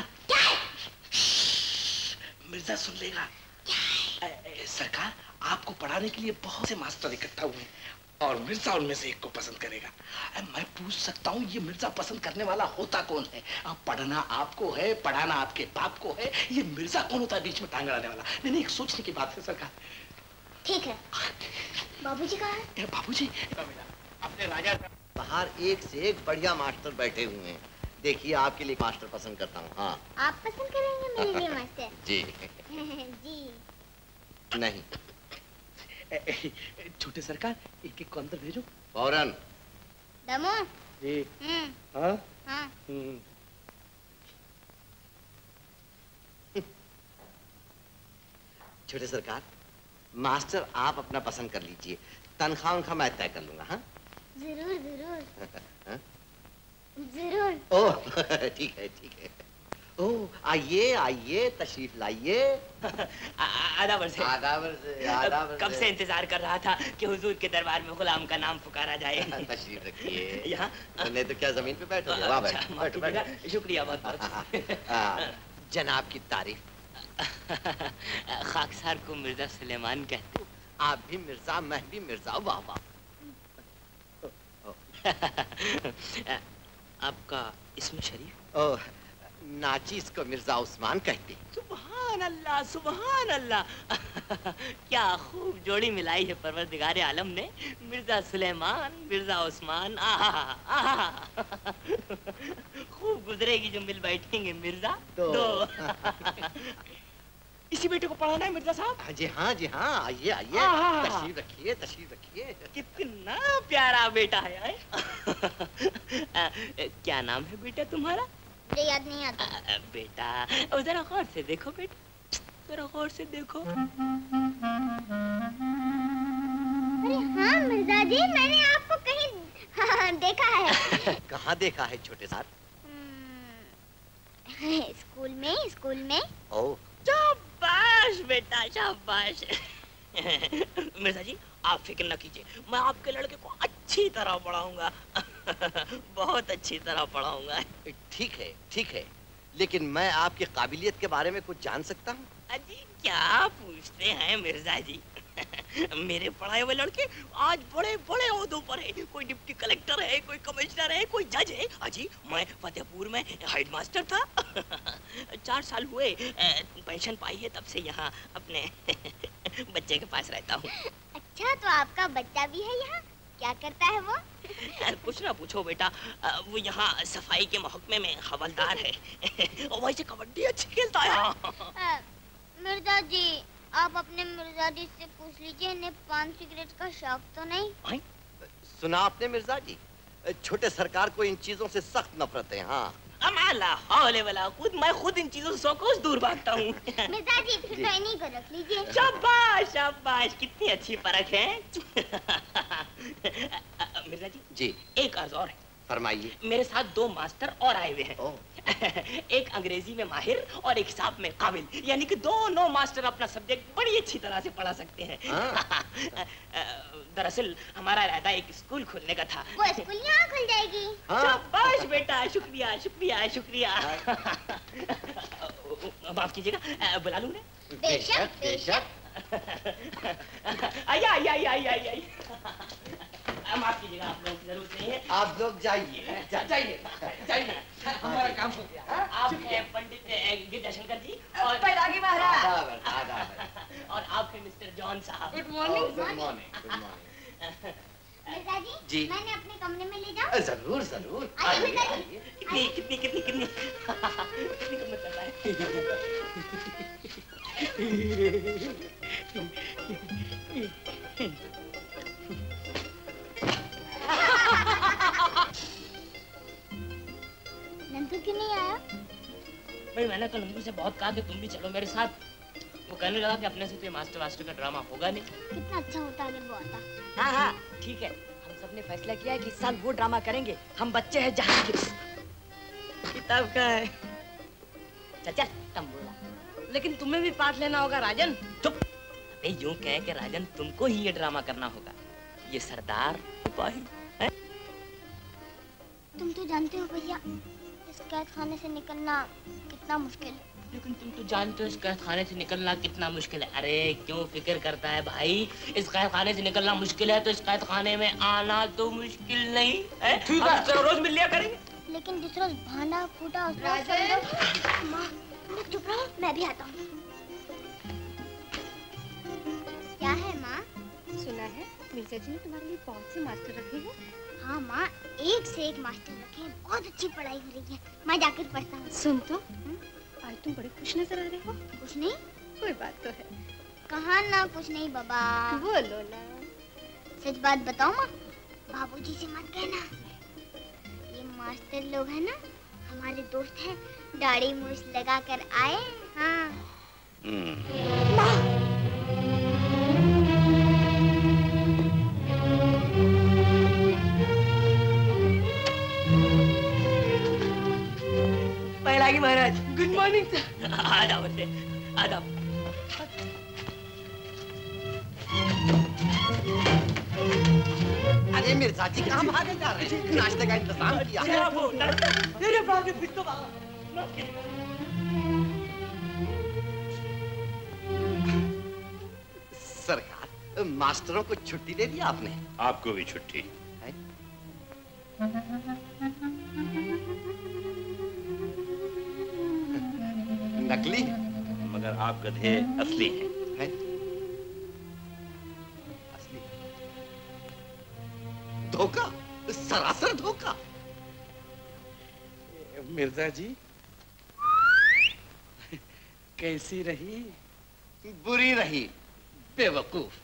मिर्जा सुन लेगा। सरकार, आपको पढ़ाने के लिए बहुत से मास्टर इकट्ठा हुए हैं और मिर्जा उनमें से एक को पसंद करेगा। मैं पूछ सकता हूँ ये मिर्जा पसंद करने वाला होता कौन है? अब पढ़ना आपको है, पढ़ाना आपके बाप को है, ये मिर्जा कौन होता है बीच में टांग अड़ाने वाला? नहीं नहीं, एक सोचने की बात है सरकार। ठीक है। बाबूजी कहाँ है? बाबूजी अपने राजा बाहर एक से एक बढ़िया मास्टर बैठे हुए हैं। देखिए, आपके लिए मास्टर पसंद करता हूँ। हाँ, आप पसंद करेंगे मेरे लिए मास्टर? जी। जी नहीं। छोटे सरकार, एक एक को अंदर भेजो फौरन। दमू। जी। हम्म। हाँ? हाँ। हम्म। छोटे सरकार, मास्टर आप अपना पसंद कर लीजिए, तनख्वाह उनका मैं तय कर लूंगा। हाँ, जरूर जरूर। हाँ? जरूर। ओह ठीक है ठीक है। ओह, आइए आइए, तशरीफ लाइए। आदावर से आदावर से आदावर कब से इंतजार कर रहा था कि हुजूर के दरबार में गुलाम का नाम पुकारा जाए। तशरीफ रखिए। यहाँ नहीं तो क्या जमीन पे बैठोगे? वाह बैठो बैठो। शुक्रिया बहुत बहुत। जनाब की तारीफ। खाकसार को मिर्जा सुलेमान कहते। आप भी मिर्जा, मैं भी मिर्जा। वाह वाह। आपका इसमें शरीफ? ओह, नाचीज को मिर्जा उस्मान कहते। सुभान अल्लाह, सुभान अल्लाह। क्या खूब जोड़ी मिलाई है परवरदिगार आलम ने। मिर्जा सुलेमान, मिर्जा उस्मान। आहा, आहा। खूब गुजरेगी जो मिल बैठेंगे मिर्जा दो, दो। इसी बेटे को पढ़ाना है मिर्जा साहब? हाँ जी हाँ जी हाँ, आइए आइए, तशरीफ रखिए तशरीफ रखिए। कितना प्यारा बेटा है। क्या नाम है बेटा तुम्हारा? मुझे याद नहीं आता। बेटा जरा गौर से देखो बेटा, जरा गौर से देखो। अरे हाँ मिर्जा जी, मैंने आपको कहीं हाँ, देखा है। कहाँ देखा है छोटे साहब? स्कूल में, स्कूल में। ओह, शाबाश बेटा, शाबाश। मिर्जा जी, आप फिक्र न कीजिए, मैं आपके लड़के को अच्छी तरह पढ़ाऊंगा। बहुत अच्छी तरह पढ़ाऊंगा। ठीक है, ठीक है, लेकिन मैं आपकी काबिलियत के बारे में कुछ जान सकता हूँ? अजी क्या पूछते हैं मिर्जा जी। मेरे पढ़ाए हुए लड़के आज बड़े बड़े ओहदों पर है। कोई डिप्टी कलेक्टर है, कोई कमिश्नर है, कोई जज है। अजी मैं फतेहपुर में हेड मास्टर था। चार साल हुए पेंशन पाई है, तब से यहाँ अपने बच्चे के पास रहता हूँ। अच्छा, तो आपका बच्चा भी है यहाँ? क्या करता है वो? कुछ ना पूछो बेटा, वो यहाँ सफाई के महकमे में हवलदार है। और वैसे कबड्डी अच्छी खेलता है। मिर्जा जी, आप अपने मिर्जा जी से पूछ लीजिए, इन्हें पान सिगरेट का शौक तो नहीं? सुना आपने मिर्जा जी, छोटे सरकार को इन चीजों से सख्त नफरत है। हाँ, अमाला हौले वाला खुद मैं खुद इन चीजों से सौ दूर भागता हूँ। मिर्जा जी, फिर तो इन्हीं को रख लीजिए। शाबाश शाबाश, कितनी अच्छी परख है। मिर्जा जी जी, एक अर्ज और है। फरमाइए। मेरे साथ दो मास्टर और आए हुए हैं। एक अंग्रेजी में माहिर और एक हिसाब में काबिल, यानी कि दोनों मास्टर अपना सब्जेक्ट बड़ी अच्छी तरह से पढ़ा सकते हैं। दरअसल हमारा इरादा एक स्कूल खोलने का था। वो स्कूल यहाँ खुल जाएगी। शाबाश बेटा, शुक्रिया शुक्रिया शुक्रिया। माफ कीजिएगा, बुला लूं ना? बेशक बेशक। आइए आइए आइए आइए आइए। माफ कीजिएगा, आप लोगों की जरूरत नहीं है। आप लोग जाइए जाइए जाइए, हमारा काम हो गया। आप पंडित गिरजा शंकर जी और बैरागी महाराज और आप हैं मिस्टर जॉन साहब। Good morning. Good morning, good morning. Mirza ji, जी, मैंने अपने कमरे में ले जाऊं? जरूर जरूर। आइए मिर्जा जी। कितनी कितनी कितनी कितनी कितनी कम करता है। नंदू क्यों नहीं आया? भाई मैंने तो नंदू से बहुत कहा कि तुम भी चलो मेरे साथ। वो कहने लगा कि अपने से तो ये मास्टर वास्टर का ड्रामा होगा नहीं। कितना अच्छा होता अगर वो आता। हाँ हाँ ठीक है, हम सब ने फैसला किया है कि इस साल वो ड्रामा करेंगे। हम बच्चे हैं जहाँ किताब का है। चल चल तुम बोला। लेकिन तुम्हें भी पार्ट लेना होगा राजन। चुप। अबे यूं कहे कि राजन तुमको ही ये ड्रामा करना होगा। ये सरदार सिपाही है। तुम तो जानते हो भैया, इस कैद खाने से निकलना कितना मुश्किल है। लेकिन तुम तो जानते हो इस कैद खाने से निकलना कितना मुश्किल है। अरे क्यों फिक्र करता है भाई, इस कैद खाने से निकलना मुश्किल है तो इस कैद खाने में आना तो मुश्किल नहीं है। ठीक है, रोज मिल लिया करेंगे। लेकिन जिस रोज भाना फूटा उस रोज माँ, चुप रहो, मैं भी आता हूँ। क्या है माँ? सुना है मिर्जा जी ने तुम्हारे लिए बहुत से मास्टर रखे हैं। हाँ माँ, एक से एक मास्टर रखे हैं, बहुत अच्छी पढ़ाई हो रही है। मैं जाकर पढ़ता हूँ। सुन तो, आज तुम बड़े खुश नजर आ रहे हो। कुछ नहीं, कोई बात तो है। कहाँ ना कुछ नहीं बाबा। बोलो ना। सच बात बताओ माँ, बाबूजी से मत कहना। ये मास्टर लोग हैं ना, हमारे दोस्त हैं, दाढ़ी मूछ लगा कर आए। हाँ माँ। Bairagi Maharaj, good morning sir. आदाब बच्चे, आदाब। अरे मिर्जा जी कहाँ भागे जा रहे हैं? नाश्ते का इंतजाम किया। तेरे बाप ने फिर तो सरकार, मास्टरों को छुट्टी दे दी आपने? आपको भी छुट्टी। नकली मगर आप गधे असली हैं। है? असली? धोखा, सरासर धोखा। मिर्जा जी कैसी रही? बुरी रही, बेवकूफ।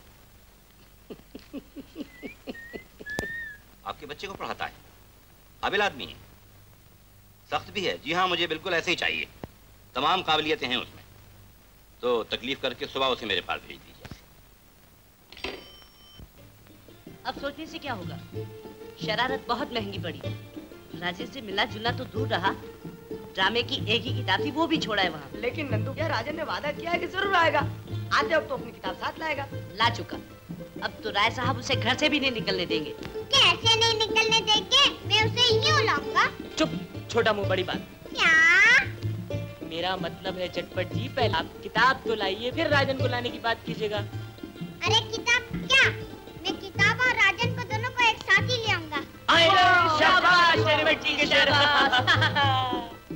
आपके बच्चे को पढ़ाता है, काबिल आदमी है, सख्त भी है। जी हाँ, मुझे बिल्कुल ऐसे ही चाहिए। तमाम काबिलियतें हैं उसमें, तो तकलीफ करके सुबह उसे मेरे पास भेज दीजिए। अब सोचने से क्या होगा? शरारत बहुत महंगी पड़ी। राजे से मिलना जुलना तो दूर रहा, ड्रामे की एक ही किताब थी वो भी छोड़ा है वहाँ। लेकिन नंदू क्या राजन ने वादा किया है कि जरूर आएगा। आते वक्त तो अपनी किताब साथ लाएगा। ला चुका। अब तो राय साहब उसे घर से भी नहीं निकलने देंगे। कैसे नहीं निकलने देंगे? मैं उसे यूं लाऊंगा। चुप, छोटा मुंह बड़ी बात। क्या? मेरा मतलब है चटपट जी, पहले आप किताब तो लाइए, फिर राजन को लाने की बात कीजिएगा। अरे किताब क्या? मैं किताब और राजन को दोनों को एक साथ ही ले आऊंगा। शाबाश मेरी बेटी के शाबाश।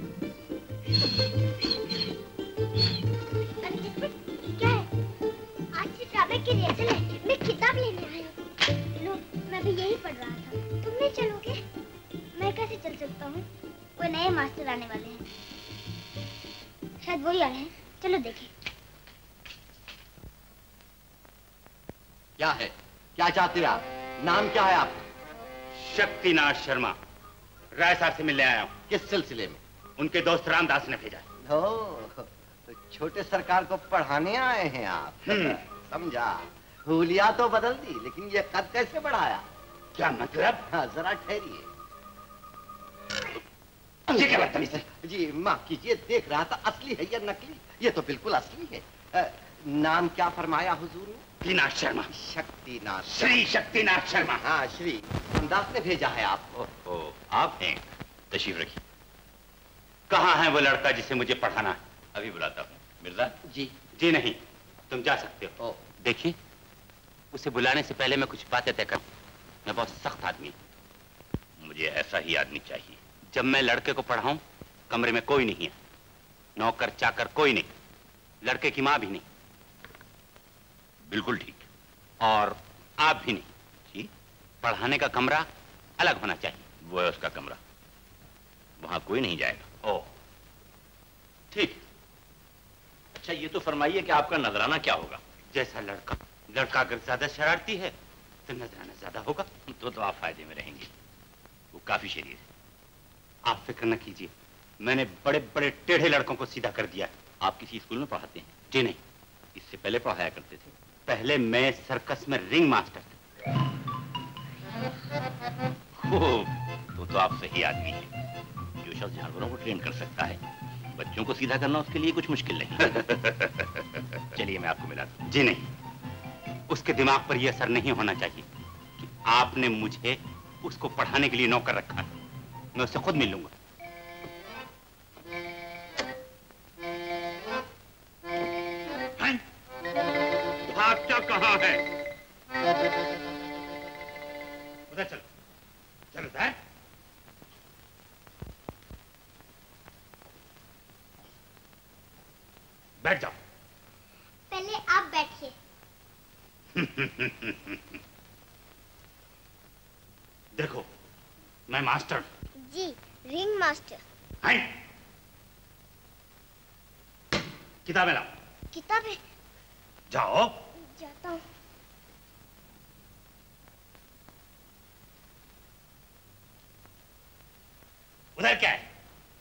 की रिहर्सल है, मैं किताब लेने आई हूँ। लो, मैं भी यही पढ़ रहा था। तुम नहीं चलोगे? मैं कैसे चल सकता हूँ? कोई नए मास्टर आने वाले हैं, शायद वही आए हैं। चलो देखें। क्या है? क्या चाहते हैं आप? नाम क्या है आपका? शक्तिनाथ शर्मा। राय साहब से मिलने आया हूँ। किस सिलसिले में? उनके दोस्त रामदास ने भेजा है। ओह, तो छोटे सरकार को पढ़ाने आए हैं आप। समझा। हुलिया तो बदल दी, लेकिन ये कद कैसे बढ़ाया? क्या मतलब? हाँ, जरा ठहरिए। ये क्या बदतमीज है? जी माफ कीजिए, देख रहा था असली है या नकली। ये तो बिल्कुल असली है। आ, नाम क्या फरमाया हुजूर ने? शक्तिनाथ शर्मा। शक्तिनाथ, श्री शक्तिनाथ शर्मा। हाँ, श्री रामदास ने भेजा है आपको। ओह, आप हैं? तशरीफ रखिए। कहाँ है वो लड़का जिसे मुझे पढ़ाना है? अभी बुलाता हूँ। मिर्जा जी। जी नहीं, तुम जा सकते हो। देखिए, उसे बुलाने से पहले मैं कुछ बातें तय करूं। मैं बहुत सख्त आदमी हूं। मुझे ऐसा ही आदमी चाहिए। जब मैं लड़के को पढ़ाऊं, कमरे में कोई नहीं है, नौकर चाकर कोई नहीं, लड़के की माँ भी नहीं। बिल्कुल ठीक। और आप भी नहीं। जी, पढ़ाने का कमरा अलग होना चाहिए। वो है उसका कमरा, वहां कोई नहीं जाएगा। ओह, ठीक। अच्छा, ये तो फरमाइए कि आपका नजराना क्या होगा? जैसा लड़का लड़का अगर ज्यादा शरारती है तो नजराना ज्यादा होगा, तो तो आप फायदे में रहेंगे। वो काफी शरीर है, आप फिक्र न कीजिए। मैंने बड़े बड़े टेढ़े लड़कों को सीधा कर दिया। आप किसी स्कूल में पढ़ाते हैं? जी नहीं, इससे पहले पढ़ाया करते थे। पहले मैं सर्कस में रिंग मास्टर था। तो तो आप सही आदमी हैं। जो शख्स जानवरों को ट्रेन कर सकता है, बच्चों को सीधा करना उसके लिए कुछ मुश्किल नहीं। चलिए मैं आपको मिलाता हूं। जी नहीं, उसके दिमाग पर यह असर नहीं होना चाहिए कि आपने मुझे उसको पढ़ाने के लिए नौकर रखा है। मैं उससे खुद मिल लूंगा। भागता कहाँ है? उधर चलो, चलो उधर। बैठ जाओ। पहले आप बैठिए। देखो, मैं मास्टर। जी, रिंग मास्टर। हाय, किताबें लाओ। किताबें? जाओ। जाता हूँ। उधर क्या है?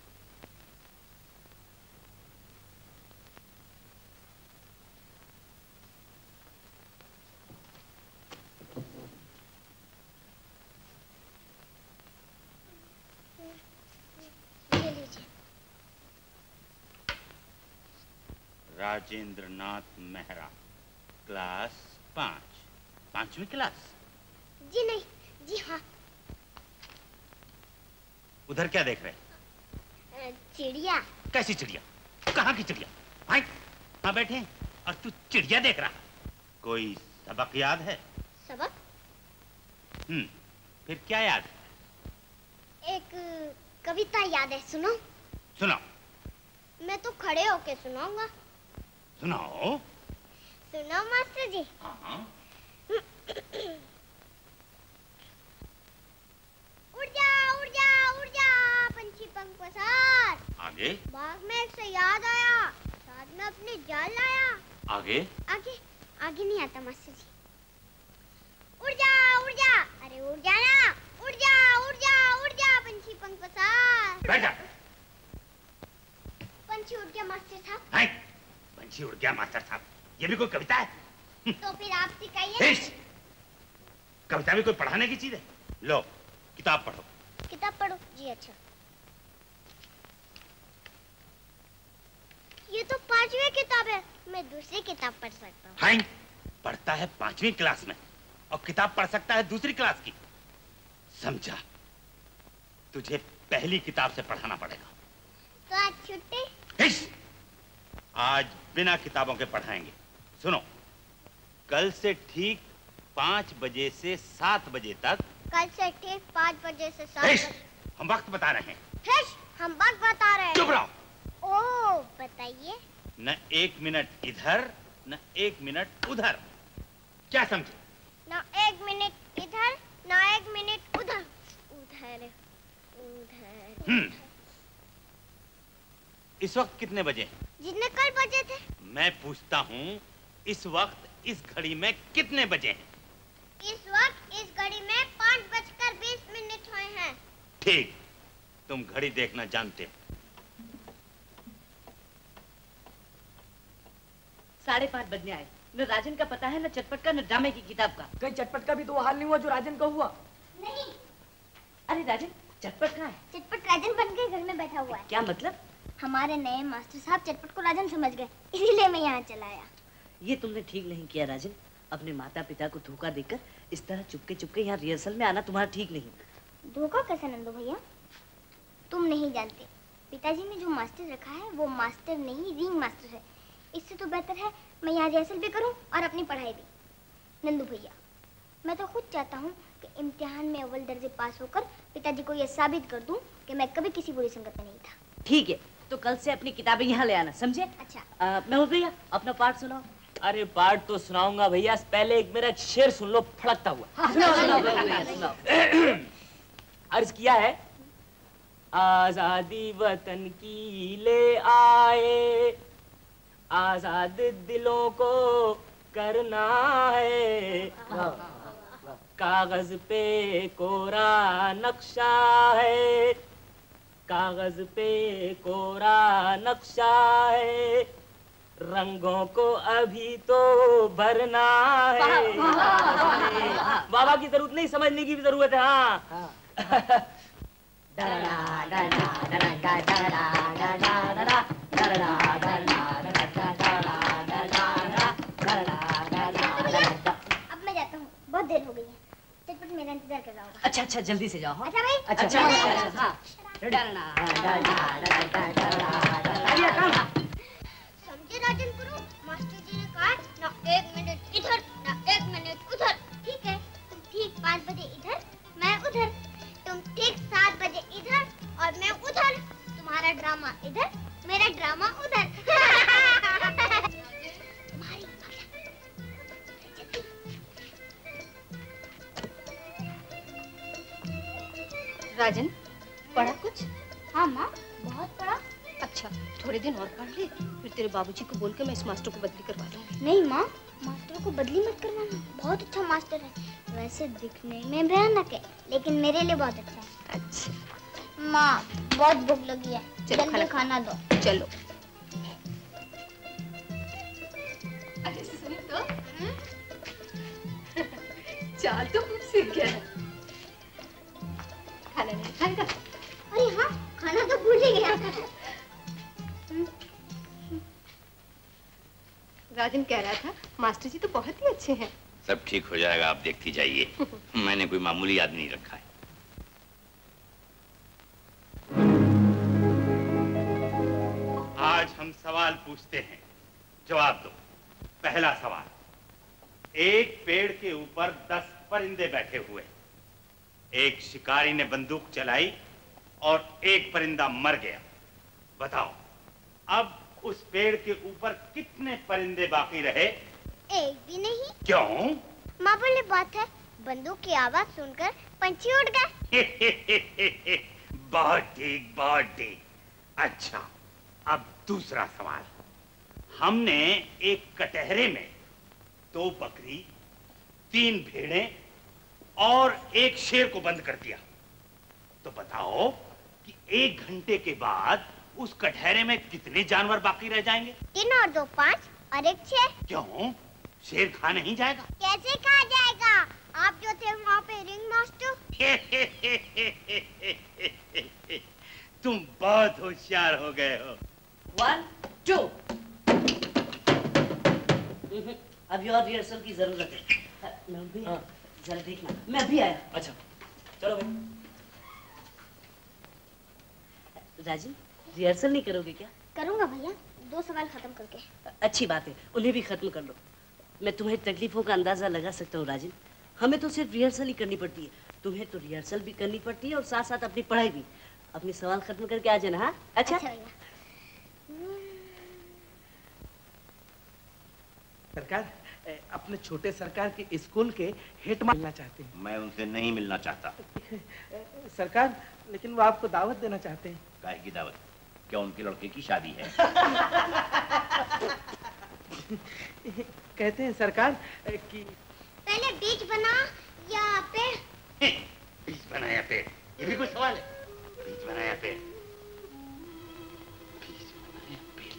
राजेंद्र नाथ मेहरा, क्लास पांच। पांचवी क्लास? जी नहीं, जी हाँ। उधर क्या देख रहे? चिड़िया। कैसी चिड़िया? कहाँ की चिड़िया? भाई, वहाँ बैठे हैं और तू चिड़िया देख रहा? कोई सबक याद है? सबक? हम्म, फिर क्या याद है? एक कविता याद है, सुनो। सुनाओ। मैं तो खड़े होके सुनाऊंगा। सुनाओ। सुनो मास्टर जी। हाँ। उड़ जा उड़ जा उड़ जा पंछी पंख पसार। आगे। बाग में एक से याद आया, साथ में अपने जाल लाया। आगे। आगे आगे नहीं आता मास्टर जी। उड़ जा उड़ जा, अरे उड़ जा ना, उड़ जा उड़ जा उड़ जा पंछी पंख पसार। बैठ जा। पंछी उड़ गया मास्टर साहब। हाय, पंछी उड़ गया मास्टर साहब, ये भी कोई कविता है? तो फिर आप सिखाइए। कविता भी कोई पढ़ाने की चीज है? लो किताब पढ़ो। किताब पढ़ो जी। अच्छा, ये तो पांचवी किताब है, मैं दूसरी किताब पढ़ सकता हूँ। हाँ, पढ़ता है पांचवी क्लास में और किताब पढ़ सकता है दूसरी क्लास की। समझा? तुझे पहली किताब से पढ़ाना पड़ेगा। तो आज छुट्टी? आज बिना किताबों के पढ़ाएंगे। सुनो, कल से ठीक पाँच बजे से सात बजे तक। कल से ठीक पाँच बजे से सात बजे। हम वक्त बता रहे हैं। हिश, हम वक्त बता रहे हैं। चुप रहो। ओह, बताइए। न एक मिनट इधर न एक मिनट उधर। क्या समझे? न एक मिनट इधर न एक मिनट उधर। उधर उधर। हम्म। इस वक्त कितने बजे? जितने कल बजे थे। मैं पूछता हूँ, इस वक्त इस घड़ी में कितने बजे हैं? इस वक्त इस घड़ी में पाँच बजकर बीस मिनट हुए हैं। ठीक, तुम घड़ी देखना जानते हो। साढ़े पाँच बजने आए। न राजन का पता है, न चटपट का, न ड्रामे की किताब का। कहीं चटपट का भी तो हाल नहीं हुआ जो राजन का हुआ? नहीं। अरे राजन, चटपट कहाँ है? चटपट राजन बन के घर में बैठा हुआ है। क्या मतलब? हमारे नए मास्टर साहब चटपट को राजन समझ गए, इसीलिए मैं यहाँ चला आया। ये तुमने ठीक नहीं किया राजन। अपने माता पिता को धोखा देकर इस तरह चुपके चुपके यहाँ रिहर्सल में आना तुम्हारा ठीक नहीं। धोखा कैसे नंदू भैया? तुम नहीं जानते, पिताजी ने जो मास्टर रखा है वो मास्टर नहीं, रिंग मास्टर है। इससे तो बेहतर है मैं यहाँ रिहर्सल भी करूँ और अपनी पढ़ाई भी। नंदू भैया, मैं तो खुद चाहता हूँ कि इम्तिहान में अव्वल दर्जे पास होकर पिताजी को यह साबित कर दूँ कि मैं कभी किसी बुरी संगत में नहीं था। ठीक है, तो कल से अपनी किताबें यहाँ ले आना, समझे? अच्छा। महमूद भैया, अपना पाठ सुनाओ। अरे पाठ तो सुनाऊंगा भैया, पहले एक मेरा शेर सुन लो फड़कता हुआ। हाँ, सुनाओ, सुनाओ, सुनाओ, सुनाओ। अर्ज किया है, आजादी वतन की ले आए, आजाद दिलों को करना है, कागज पे कोरा नक्शा है, कागज पे कोरा नक्शा है, रंगों को अभी तो भरना है। बाबा की जरूरत नहीं, समझने की भी जरूरत है। हाँ, अब मैं जाता हूँ, बहुत देर हो गई है। चटपट मेरा इंतजार कर रहा होगा। अच्छा अच्छा, जल्दी से जाओ। अच्छा भाई। अच्छा अच्छा, हाँ। समझे राजन गुरु, मास्टर जी ने कहा ना एक मिनट इधर ना एक मिनट उधर। ठीक है, तुम ठीक पाँच बजे इधर, मैं उधर। तुम ठीक सात बजे इधर और मैं उधर। तुम्हारा ड्रामा इधर, मेरा ड्रामा उधर। राजन, पढ़ा कुछ? हाँ माँ, बहुत पढ़ा। अच्छा, थोड़े दिन और पढ़ ले, फिर तेरे बाबूजी को बोल के मैं इस मास्टर को बदली करवा दूंगी। नहीं माँ, मास्टर को बदली मत करवाना, बहुत अच्छा मास्टर है। वैसे दिखने में भयानक है, लेकिन मेरे लिए बहुत अच्छा है। अच्छा माँ, बहुत भूख लगी है, चलो जल्दी खाना दो। चलो। अरे सुन तो, चाल तो खूब सीख गया है। खाना नहीं खाएगा? अरे हाँ, खाना तो भूल ही गया। राजन कह रहा था मास्टर जी तो बहुत ही अच्छे हैं। सब ठीक हो जाएगा, आप देखती जाइए। मैंने कोई मामूली आदमी नहीं रखा है। आज हम सवाल पूछते हैं, जवाब दो। पहला सवाल, एक पेड़ के ऊपर दस परिंदे बैठे हुए, एक शिकारी ने बंदूक चलाई और एक परिंदा मर गया। बताओ, अब उस पेड़ के ऊपर कितने परिंदे बाकी रहे? एक भी नहीं। क्यों? माँ बोले बात है, बंदूक की आवाज सुनकर पंछी उड़ गए। बहुत ठीक, बहुत ठीक। अच्छा, अब दूसरा सवाल। हमने एक कटहरे में दो बकरी, तीन भेड़ें और एक शेर को बंद कर दिया। तो बताओ कि एक घंटे के बाद उस कटहरे में कितने जानवर बाकी रह जाएंगे? तीन और दो पाँच और एक छह। क्यों? शेर खा नहीं जाएगा? कैसे खा जाएगा? आप जो थे वहाँ पे रिंग मास्टर। तुम बहुत होशियार हो गए हो। One two. अभी और रिहर्सल की जरूरत है। मैं भी हाँ। जरा देखना, मैं अभी आया। अच्छा चलो भाई। राजन, रिहर्सल नहीं करोगे क्या? करूँगा भैया, दो सवाल खत्म करके। अच्छी बात है, उन्हें भी खत्म कर लो। मैं तुम्हें तकलीफों का अंदाजा लगा सकता हूँ राजन। हमें तो सिर्फ रिहर्सल ही करनी पड़ती है, तुम्हें तो रिहर्सल भी करनी पड़ती है और साथ साथ अपनी पढ़ाई भी। अपने सवाल खत्म करके आ जाना। हाँ अच्छा, अच्छा सरकार, अपने छोटे सरकार के स्कूल के हेड मास्टर मिलना चाहते हैं। मैं उनसे नहीं मिलना चाहता। सरकार, लेकिन वो आपको दावत देना चाहते हैं। काहे की दावत? क्या उनके लड़के की शादी है? कहते हैं सरकार कि पहले बीज बना या पेड़? बीज बना या पेड़, ये भी कोई सवाल है? बीज बना या पेड़? बीज बना या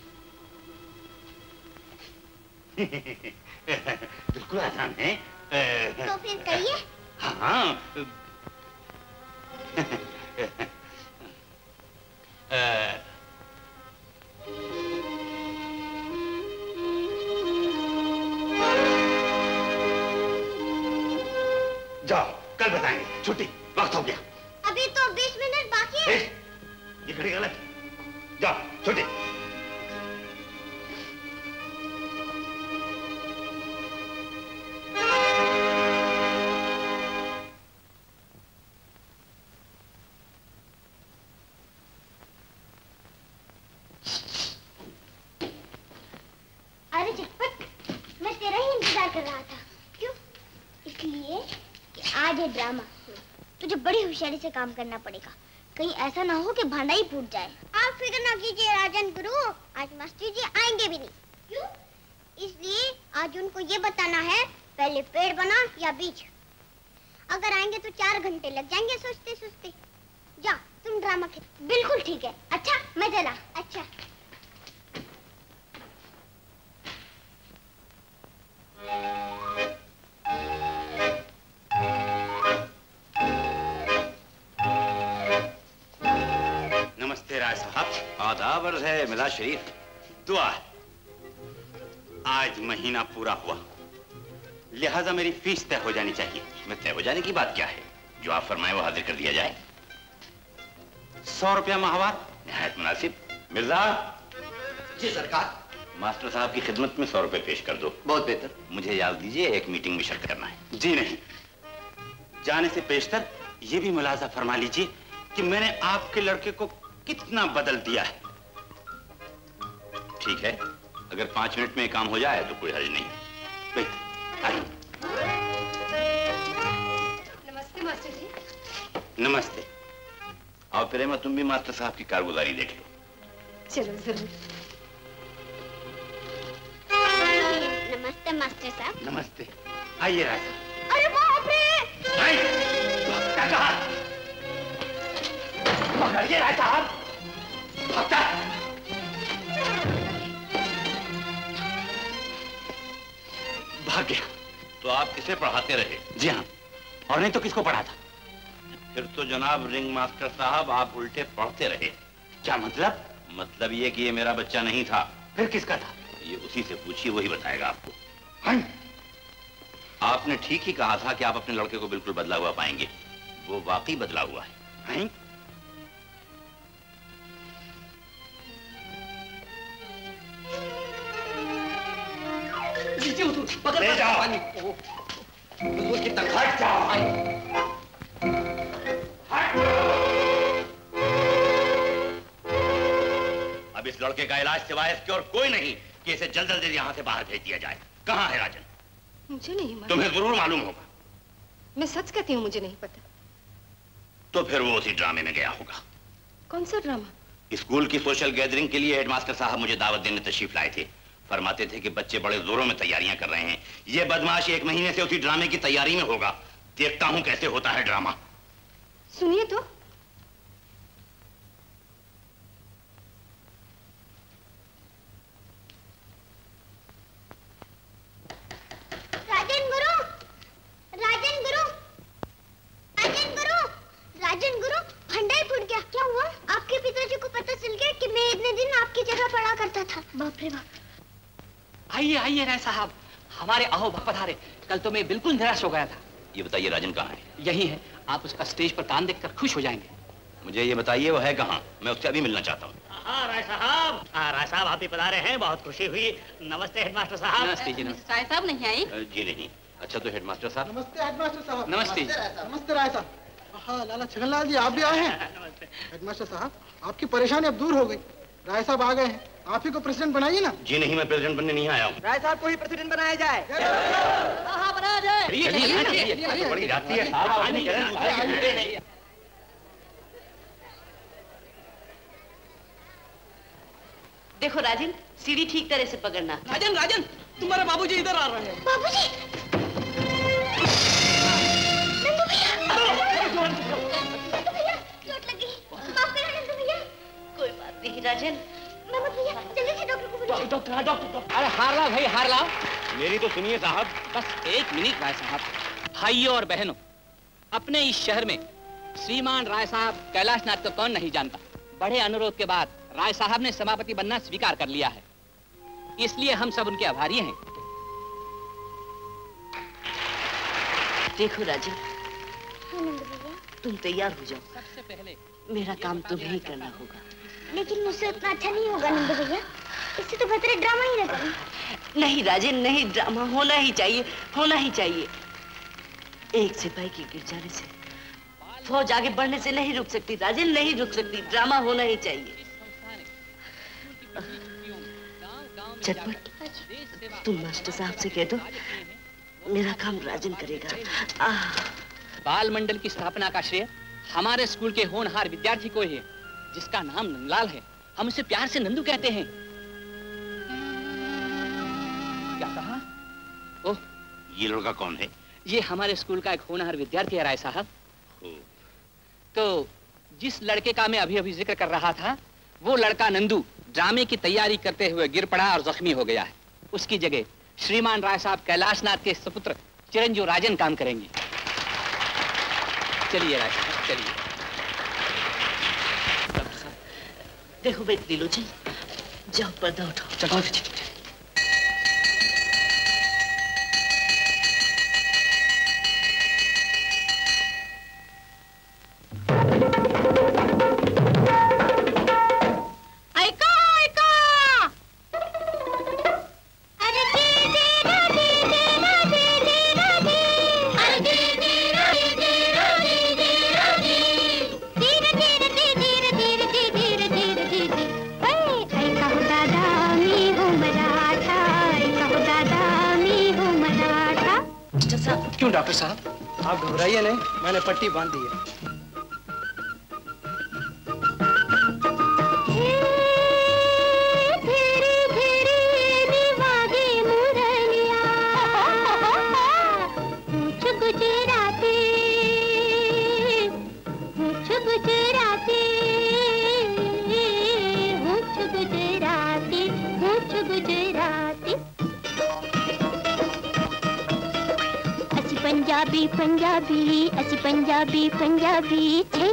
पेड़? बिल्कुल आसान है। तो फिर कहिए। हाँ। जाओ, कल बताएंगे। छुट्टी, वक्त हो गया। अभी तो बीस मिनट बाकी है। ये घड़ी गलत। जाओ, छुट्टी। अरे चटपट, मैं तेरा ही इंतजार कर रहा था। क्यों? इसलिए कि आज है ड्रामा, तुझे बड़ी होशियारी से काम करना पड़ेगा। कहीं ऐसा ना हो कि भांडा ही फूट जाए। आप फिक्र ना कीजिए राजन गुरु, आज मास्टर जी आएंगे भी नहीं। क्यों? इसलिए आज उनको ये बताना है पहले पेड़ बना या बीज। अगर आएंगे तो चार घंटे लग जाएंगे सोचते सोचते। जा तुम ड्रामा खेल। बिल्कुल ठीक है। अच्छा मैं चला। अच्छा नमस्ते राय साहब। आदाब अर्ज़ है मिला शरीफ। दुआ, आज महीना पूरा हुआ, लिहाजा मेरी फीस तय हो जानी चाहिए। मैं तय हो जाने की बात क्या है, जो आप फरमाए वो हाजिर कर दिया जाए। सौ रुपया माहवार निहायत मुनासिब। मिर्जा। जी सरकार। मास्टर साहब की खिदमत में सौ रुपए पेश कर दो। बहुत बेहतर। मुझे याद दीजिए, एक मीटिंग में शिरकत करना है। जी नहीं, जाने से पेशतर ये भी मुलाजा फरमा लीजिए कि मैंने आपके लड़के को कितना बदल दिया है। ठीक है, अगर पांच मिनट में काम हो जाए तो कोई हर्ज नहीं। नमस्ते मास्टर जी। नमस्ते। आओ प्रेमा, तुम भी मास्टर साहब की कारगुजारी देख लो। चलो जरूर। नमस्ते मास्टर साहब। नमस्ते, आइए राजा। अरे बाप रे! क्या कहा? पकड़िए राय साहब। भागता। भाग गया। तो आप किसे पढ़ाते रहे? जी हाँ। और नहीं तो किसको पढ़ा था? फिर तो जनाब रिंग मास्टर साहब आप उल्टे पढ़ते रहे। क्या मतलब? मतलब ये कि ये मेरा बच्चा नहीं था। फिर किसका था? ये उसी से पूछिए, वही बताएगा आपको। हाँ? आपने ठीक ही कहा था कि आप अपने लड़के को बिल्कुल बदला हुआ पाएंगे। वो वाकई बदला हुआ है। हाँ? ले जाओ। कितना हट जाओ। अब इस लड़के का इलाज सिवाय इसके और कोई नहीं कि इसे जल्द जल्द यहाँ से बाहर भेज दिया जाए। कहाँ है राजन? मुझे नहीं मालूम। तुम्हें जरूर मालूम होगा। मैं सच कहती हूँ, मुझे नहीं पता। तो फिर वो उसी ड्रामे में गया होगा। कौन सा ड्रामा? स्कूल की सोशल गैदरिंग के लिए हेडमास्टर साहब मुझे दावत देने तशरीफ लाए थे। फरमाते थे कि बच्चे बड़े जोरों में तैयारियां कर रहे हैं। ये बदमाश एक महीने से उसी ड्रामे की तैयारी में होगा। देखता हूं कैसे होता है ड्रामा। सुनिए तो। राजन गुरु, राजन गुरु। अरे वाह। आइए आइए राय साहब, हमारे अहो पधारे। कल तो मैं बिल्कुल निराश हो गया था। ये बताइए राजन कहाँ है? यही है, आप उसका स्टेज पर काम देखकर खुश हो जाएंगे। मुझे ये बताइए वो है कहाँ? मैं उससे अभी मिलना चाहता हूँ। हाँ राय साहब, हाँ राय साहब आप भी पधारे हैं, बहुत खुशी हुई। नमस्ते हेडमास्टर साहब। नमस्ते जी। नमस्ते राय साहब नहीं आई? जी नहीं। अच्छा तो हेडमास्टर साहब। नमस्ते हेडमास्टर साहब। नमस्ते। नमस्ते राय साहब। हाँ लाला छगनलाल जी आप भी आए हैं? हेडमास्टर साहब आपकी परेशानी अब दूर हो गई, राय साहब आ गए हैं, आप ही को प्रेसिडेंट बनाइए ना। जी नहीं, मैं प्रेसिडेंट बनने नहीं आया हूँ। राय साहब को ही प्रेसिडेंट बनाया जाए। हाँ बनाया जाए। बड़ी जाती है। देखो राजन, सीढ़ी ठीक तरह से पकड़ना। राजन राजन तुम्हारे बाबूजी इधर आ रहे हैं। बाबूजी। नंदू भैया। चोट लगी, माफ करना नंदू भैया। कोई बात नहीं राजन। मेहमूद भैया जल्दी से डॉक्टर को बुलाओ। Doctor doctor doctor. अरे हार लाओ भाई, हार लाओ। मेरी तो सुनिए साहब। बस एक मिनट राय साहब। भाइयों और बहनों, अपने इस शहर में श्रीमान राय साहब कैलाशनाथ को कौन नहीं जानता। बड़े अनुरोध के बाद राय साहब ने सभापति बनना स्वीकार कर लिया है, इसलिए हम सब उनके आभारी हैं। देखो राजन, तुम तैयार हो जाओ। सबसे पहले मेरा काम तुम्हें ही करना होगा। लेकिन मुझसे उतना अच्छा नहीं होगा नंदू भैया, इससे तो बेहतर ड्रामा ही ना करें। नहीं राजन नहीं, ड्रामा होना ही चाहिए, होना ही चाहिए। एक सिपाही के गिर जाने से फौज आगे बढ़ने से नहीं रुक सकती राजन, नहीं रुक सकती। ड्रामा होना ही चाहिए। चटपट, तुम मास्टर साहब से कह दो मेरा काम राजन करेगा। आह। बाल मंडल की स्थापना का श्रेय हमारे स्कूल के होनहार विद्यार्थी को ही है, जिसका नाम नंदलाल है। हम उसे प्यार से नंदू कहते हैं। क्या कहा? ओह, ये लड़का कौन है? ये हमारे स्कूल का एक होनहार विद्यार्थी है राय साहब। तो जिस लड़के का मैं अभी अभी जिक्र कर रहा था, वो लड़का नंदू ड्रामे की तैयारी करते हुए गिर पड़ा और जख्मी हो गया है। उसकी जगह श्रीमान राय साहब कैलाशनाथ के सुपुत्र चिरंजीव राजन काम करेंगे। चलिए राय साहब, चलिए। डॉक्टर साहब, देखो बेटी लीलोचन, जाओ पर्दा उठाओ। चलो। क्यों डॉक्टर साहब? आप घबराइए नहीं, मैंने पट्टी बांध दी है। पंजाबी पंजाबी असी पंजाबी पंजाबी छे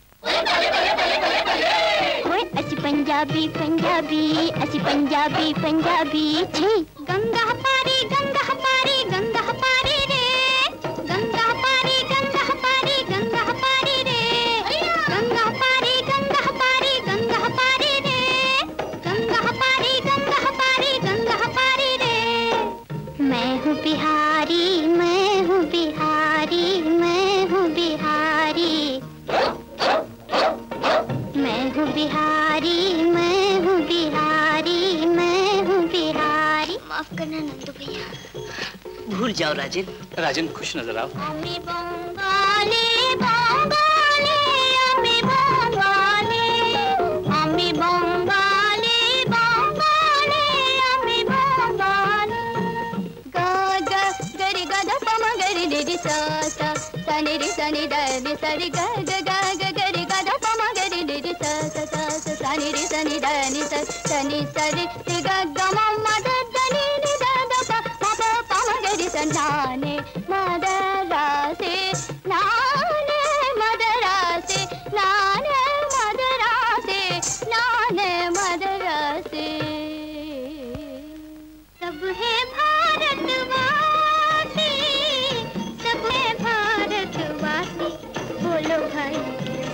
ओए असी पंजाबी पंजाबी असी पंजाबी पंजाबी छे गंगा पारी गंगा पारी गंगा पारी रे गंगा पारी गंगा पारी गंगा पारी रे गंगा पारी गंगा पारी गंगा पारी रे गंगा पारी गंगा पारी गंगा पारी रे। मैं हूँ बिहारी मैं हूँ बिहारी मैं हूँ बिहारी मैं हूँ बिहारी मैं हूँ बिहारी मैं हूँ बिहारी। माफ करना नंदू भैया। भूल जाओ राजन। राजन खुश नजर आओ। अम्मी बंगाली बंगाली अम्मी बंगाली अम्मी बंगाली बंगाली अम्मी बंगाली गा गा गरी गा दा पम गरी रे रे सा सा सनी रे सनी दा रे सरी गा गा गा गा गरी गा दा पम गरी रे रे सा सा सा सनी रे सनी दा नी सा सनी सरी रे गा गा म म दा दा नी नी दा दा पा पा पम गरी संधाने म दा रा से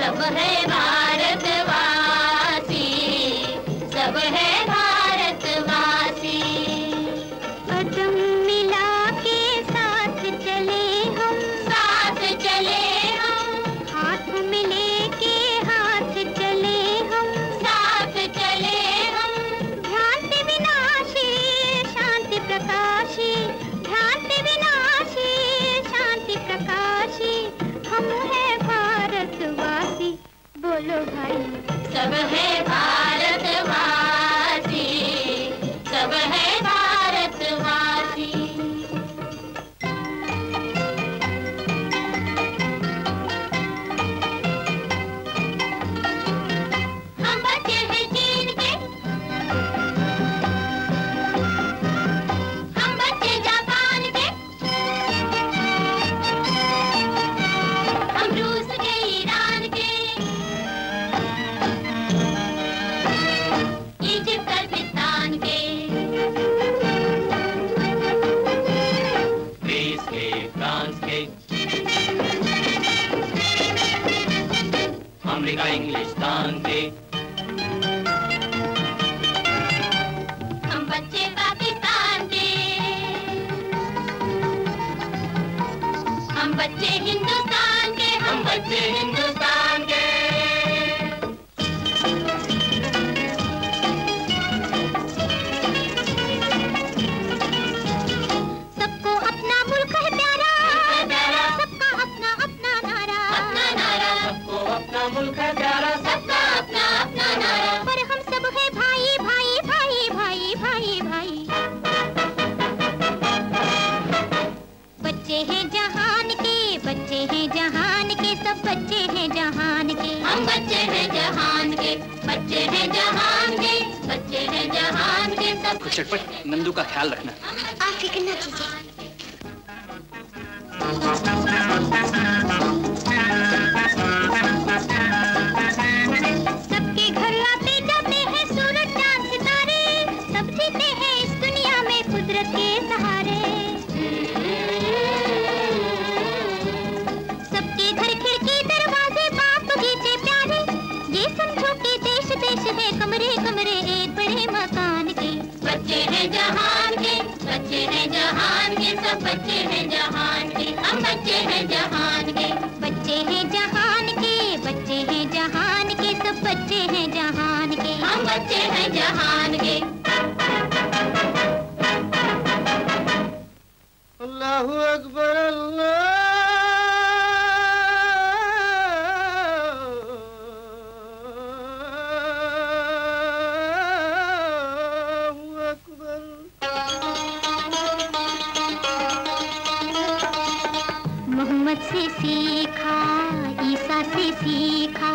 सब है भारतवासी, सब है भारतवासी। कदम मिला के साथ चले हम, साथ चले हम, हाथ मिले के हाथ चले हम, साथ चले हम। भ्रांति विनाशी शांति प्रकाशी, भ्रांति विनाशी शांति प्रकाशी, हम है भारतवासी। बोलो भाई सब है भारतवासी, सब है भारतवासी। हम बच्चे हैं चीन के, हम बच्चे जापान के, हम रूस के, ईरान के, इजिप्ट कजाकिस्तान के, ग्रीस के, फ्रांस के, अमेरिका इंग्लिस्तान के, हम बच्चे पाकिस्तान के, हम बच्चे हिंदुस्तान के, हम बच्चे हिंदुस्तान के। सबको अपना मुल्क है प्यारा, सबका अपना अपना नारा, अपना नारा, सबको अपना मुल्क है प्यारा, सबका अपना अपना नारा। पर हम सब है भाई भाई भाई भाई भाई भाई। बच्चे हैं जहान के, बच्चे हैं जहान के, सब बच्चे हैं जहान के। हम बच्चे हैं जहान के, बच्चे हैं जहान के, बच्चे हैं जहान के, सब। चटपट नंदू का ख्याल रखना। आप फिक्र न कीजिए। सबके घर आते जाते हैं सूरज चांद सितारे, सब जीते हैं इस दुनिया में कुदरत के सहारे। सबके घर खिड़की दरवाजे बाग बगीचे प्यारे, ये समझो कि देश देश है कमरे कमरे एक बड़े मकान के। बच्चे हैं जहान के, बच्चे हैं जहान के, सब बच्चे हैं जहान के। हम बच्चे हैं जहान के, बच्चे हैं जहान के, बच्चे हैं जहान के, सब बच्चे हैं जहान के। हम बच्चे हैं जहान के। अल्लाहु अकबर अल्लाहु अकबर। मोहम्मद से सीखा, ईसा से सीखा,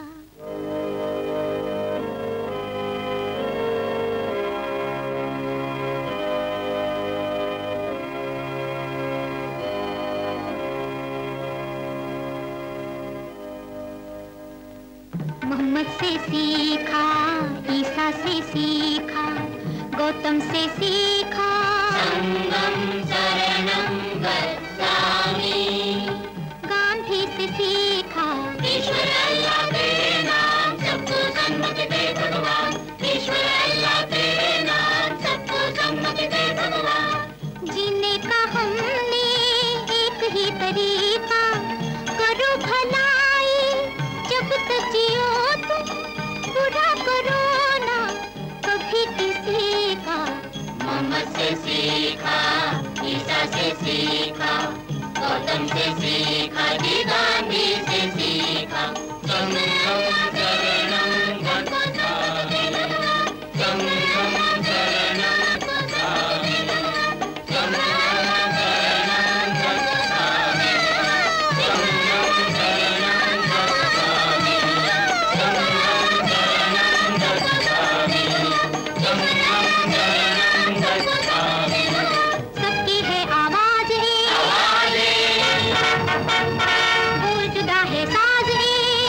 मोहम्मद से सीखा, ईसा से सीखा, गौतम से सीखा, संगम शरणम गच्छामि, गांधी से सीखा, ईश्वर अल्लाह तेरे नाम सबको सन्मति दे भगवान, ईश्वर अल्लाह तेरे नाम सबको सन्मति दे भगवान। जीने का हमने एक ही तरीका, करो भलाई जब तक जियो तुम, बुरा करो ना कभी किसी का। मोहम्मद से सीखा, ईसा से सीखा, गौतम से सीखा, जी गांधी से सीखा, संगम शरणम गच्छामि, संगम शरणम गच्छामि, संगम शरणम गच्छामि, संगम शरणम गच्छामि, संगम शरणम गच्छामि, संगम शरणम गच्छामि। सबकी है आवाज है, बोल जुदा है साज है,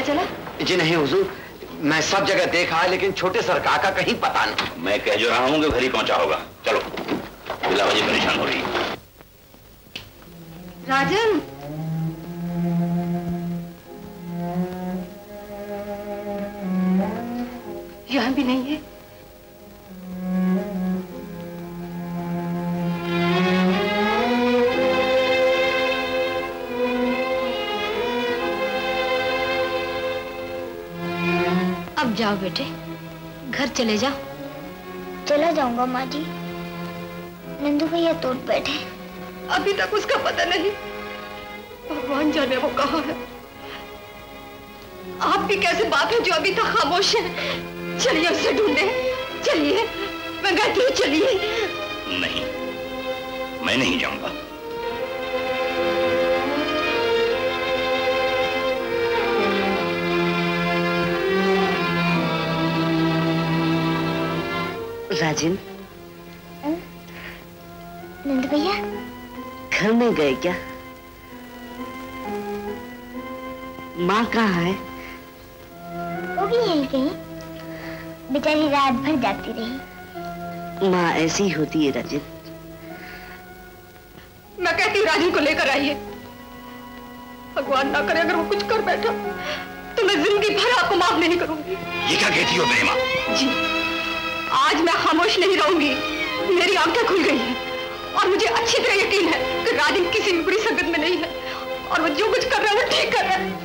चला? जी नहीं हुजूर, मैं सब जगह देखा है लेकिन छोटे सरकार का कहीं पता नहीं। मैं कह जो रहा हूँ कि घर ही पहुंचा होगा। चलो, बिला वजह परेशान हो रही है। राजन, यहाँ भी नहीं है। अब जाओ बेटे, घर चले जाओ। चला जाऊंगा माँ जी। नंदू भैया टूट बैठे। अभी तक उसका पता नहीं, भगवान जाने वो कहाँ है। आप भी कैसे बाप है जो अभी तक खामोश है। चलिए उसे ढूंढे, चलिए। मैं कहती हूँ चलिए। नहीं, मैं नहीं जाऊंगा। राजन, नंदू भैया घर में गए क्या? माँ कहाँ है? वो भी यही कहीं, बेचारी रात भर जागती रही। माँ ऐसी ही होती है राजन। मैं कहती हूँ राजन को लेकर आइए। भगवान ना करे अगर वो कुछ कर बैठा तो मैं जिंदगी भर आपको माफ नहीं करूंगी। ये क्या कहती हो बेमा? जी, आज मैं खामोश नहीं रहूंगी। मेरी आंखें खुल गई हैं और मुझे अच्छी तरह यकीन है कि राजन किसी भी बुरी संगत में नहीं है और वो जो कुछ कर रहा है वो ठीक कर रहा है।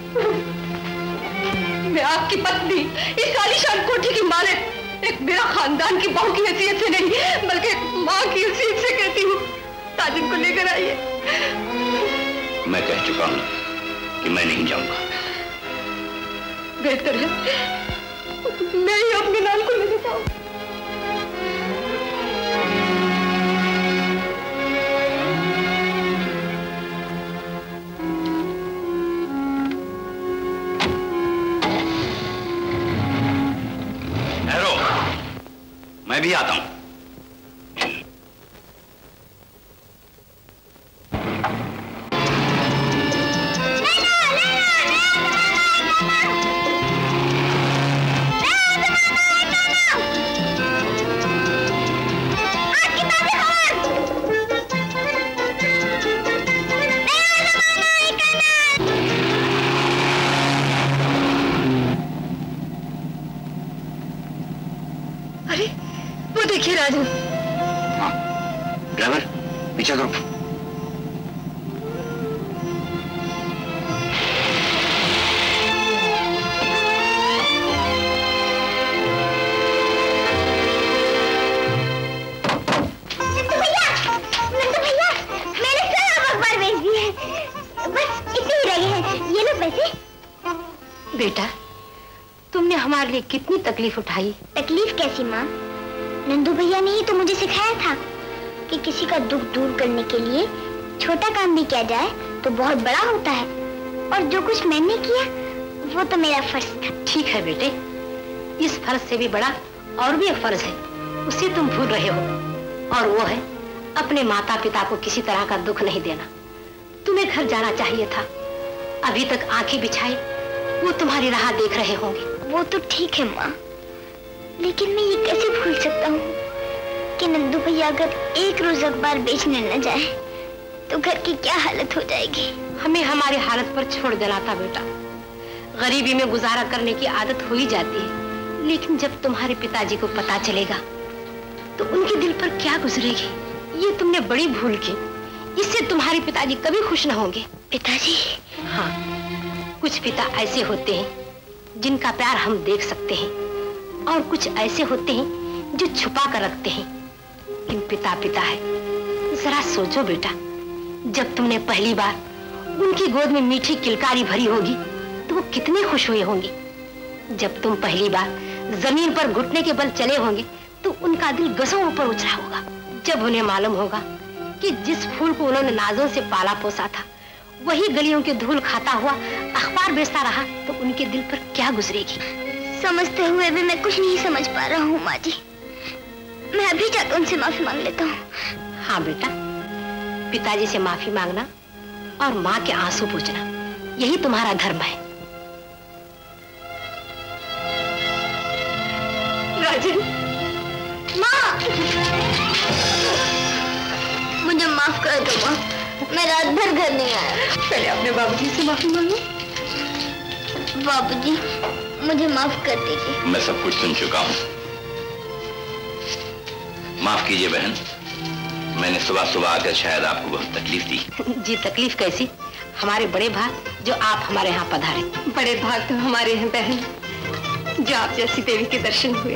मैं आपकी पत्नी, इस आलीशान कोठी की मालिक, एक मेरा खानदान की बहू की हैसियत से नहीं बल्कि एक माँ की हैसियत से कहती हूँ, राजन को लेकर आइए। मैं कह चुका हूँ कि मैं नहीं जाऊंगा। बेहतर है मैं ही अपने नाम को ले लेता हूँ। मैं भी आता हूं। देखिए राजन। हाँ, ड्राइवर पीछा करो। बेटा, तुमने हमारे लिए कितनी तकलीफ उठाई। तकलीफ कैसी माँ? नंदू भैया ने ही तो मुझे सिखाया था कि किसी का दुख दूर करने के लिए छोटा काम भी किया जाए तो बहुत बड़ा होता है, और जो कुछ मैंने किया वो तो मेरा फर्ज था। ठीक है बेटे, इस फर्ज से भी बड़ा और भी एक फर्ज है, उसे तुम भूल रहे हो, और वो है अपने माता पिता को किसी तरह का दुख नहीं देना। तुम्हें घर जाना चाहिए था, अभी तक आंखें बिछाए वो तुम्हारी राह देख रहे होंगे। वो तो ठीक है माँ, लेकिन मैं ये कैसे भूल सकता हूँ कि नंदू भैया अगर एक रोज अखबार बेचने न जाए तो घर की क्या हालत हो जाएगी। हमें हमारी हालत पर छोड़ देना था बेटा। गरीबी में गुजारा करने की आदत हो ही जाती है, लेकिन जब तुम्हारे पिताजी को पता चलेगा तो उनके दिल पर क्या गुजरेगी। ये तुमने बड़ी भूल की, इससे तुम्हारे पिताजी कभी खुश न होंगे। पिताजी? हाँ, कुछ पिता ऐसे होते हैं जिनका प्यार हम देख सकते हैं, और कुछ ऐसे होते हैं जो छुपा कर रखते हैं। इन पिता पिता है। जरा सोचो बेटा, जब तुमने पहली बार उनकी गोद में मीठी किलकारी भरी होगी तो वो कितने खुश हुए होंगे। जब तुम पहली बार जमीन पर घुटने के बल चले होंगे तो उनका दिल गजों ऊपर उछला होगा। जब उन्हें मालूम होगा कि जिस फूल को उन्होंने नाजों से पाला पोसा था वही गलियों के धूल खाता हुआ अखबार बेचता रहा तो उनके दिल पर क्या गुजरेगी। समझते हुए भी मैं कुछ नहीं समझ पा रहा हूँ माँ जी। मैं अभी जाकर उनसे माफी मांग लेता हूँ। हाँ बेटा, पिताजी से माफी मांगना और माँ के आंसू पूछना, यही तुम्हारा धर्म है। राजन। माँ, मुझे माफ कर दो माँ, मैं रात भर घर नहीं आया। पहले अपने बाबूजी से माफी मांगो। बाबूजी, मुझे माफ कर दीजिए। मैं सब कुछ सुन चुका हूँ। माफ कीजिए बहन, मैंने सुबह सुबह आकर शायद आपको बहुत तकलीफ दी। जी तकलीफ कैसी? हमारे बड़े भाग जो आप हमारे यहाँ पधारे। बड़े भाग तो हमारे हैं बहन, जो आप जैसी देवी के दर्शन हुए।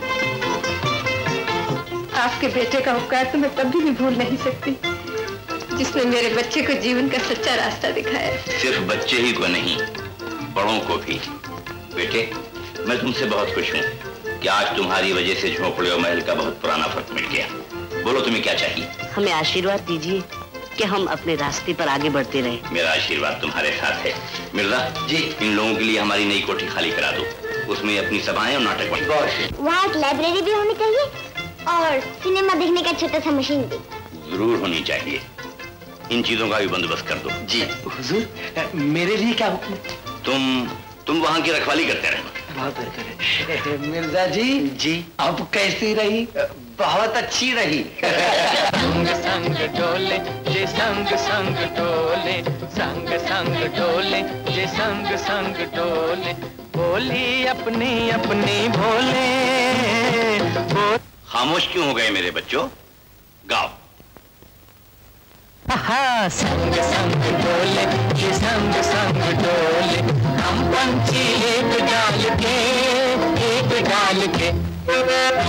आपके बेटे का उपकार तो मैं कभी भी भूल नहीं सकती, जिसने मेरे बच्चे को जीवन का सच्चा रास्ता दिखाया। सिर्फ बच्चे ही को नहीं, बड़ों को भी। बेटे, मैं तुमसे बहुत खुश हूँ कि आज तुम्हारी वजह से झोंपड़े और महल का बहुत पुराना फर्क मिल गया। बोलो तुम्हें क्या चाहिए? हमें आशीर्वाद दीजिए कि हम अपने रास्ते पर आगे बढ़ते रहे। मेरा आशीर्वाद तुम्हारे साथ है। मिर्जा जी, इन लोगों के लिए हमारी नई कोठी खाली करा दो, उसमें अपनी सभाएं और नाटक बन। वहाँ एक लाइब्रेरी भी होनी चाहिए और सिनेमा देखने का छोटा सा मशीन भी जरूर होनी चाहिए। इन चीजों का भी बंदोबस्त कर दो। जी हुजूर, मेरे लिए क्या हुक्म? तुम तुम वहाँ की रखवाली करते रहना। बहुत बेहतर। मिर्जा जी जी अब कैसी रही? बहुत अच्छी रही। संग संग डोले जे संग संग डोले, संग संग डोले जे संग संग डोले, बोली अपनी अपनी भोले बोल। खामोश क्यों हो गए मेरे बच्चों? गाओ। हाँ, संग संग डोले जे संग संग डोले, हम पंछी एक डाल के एक डाल के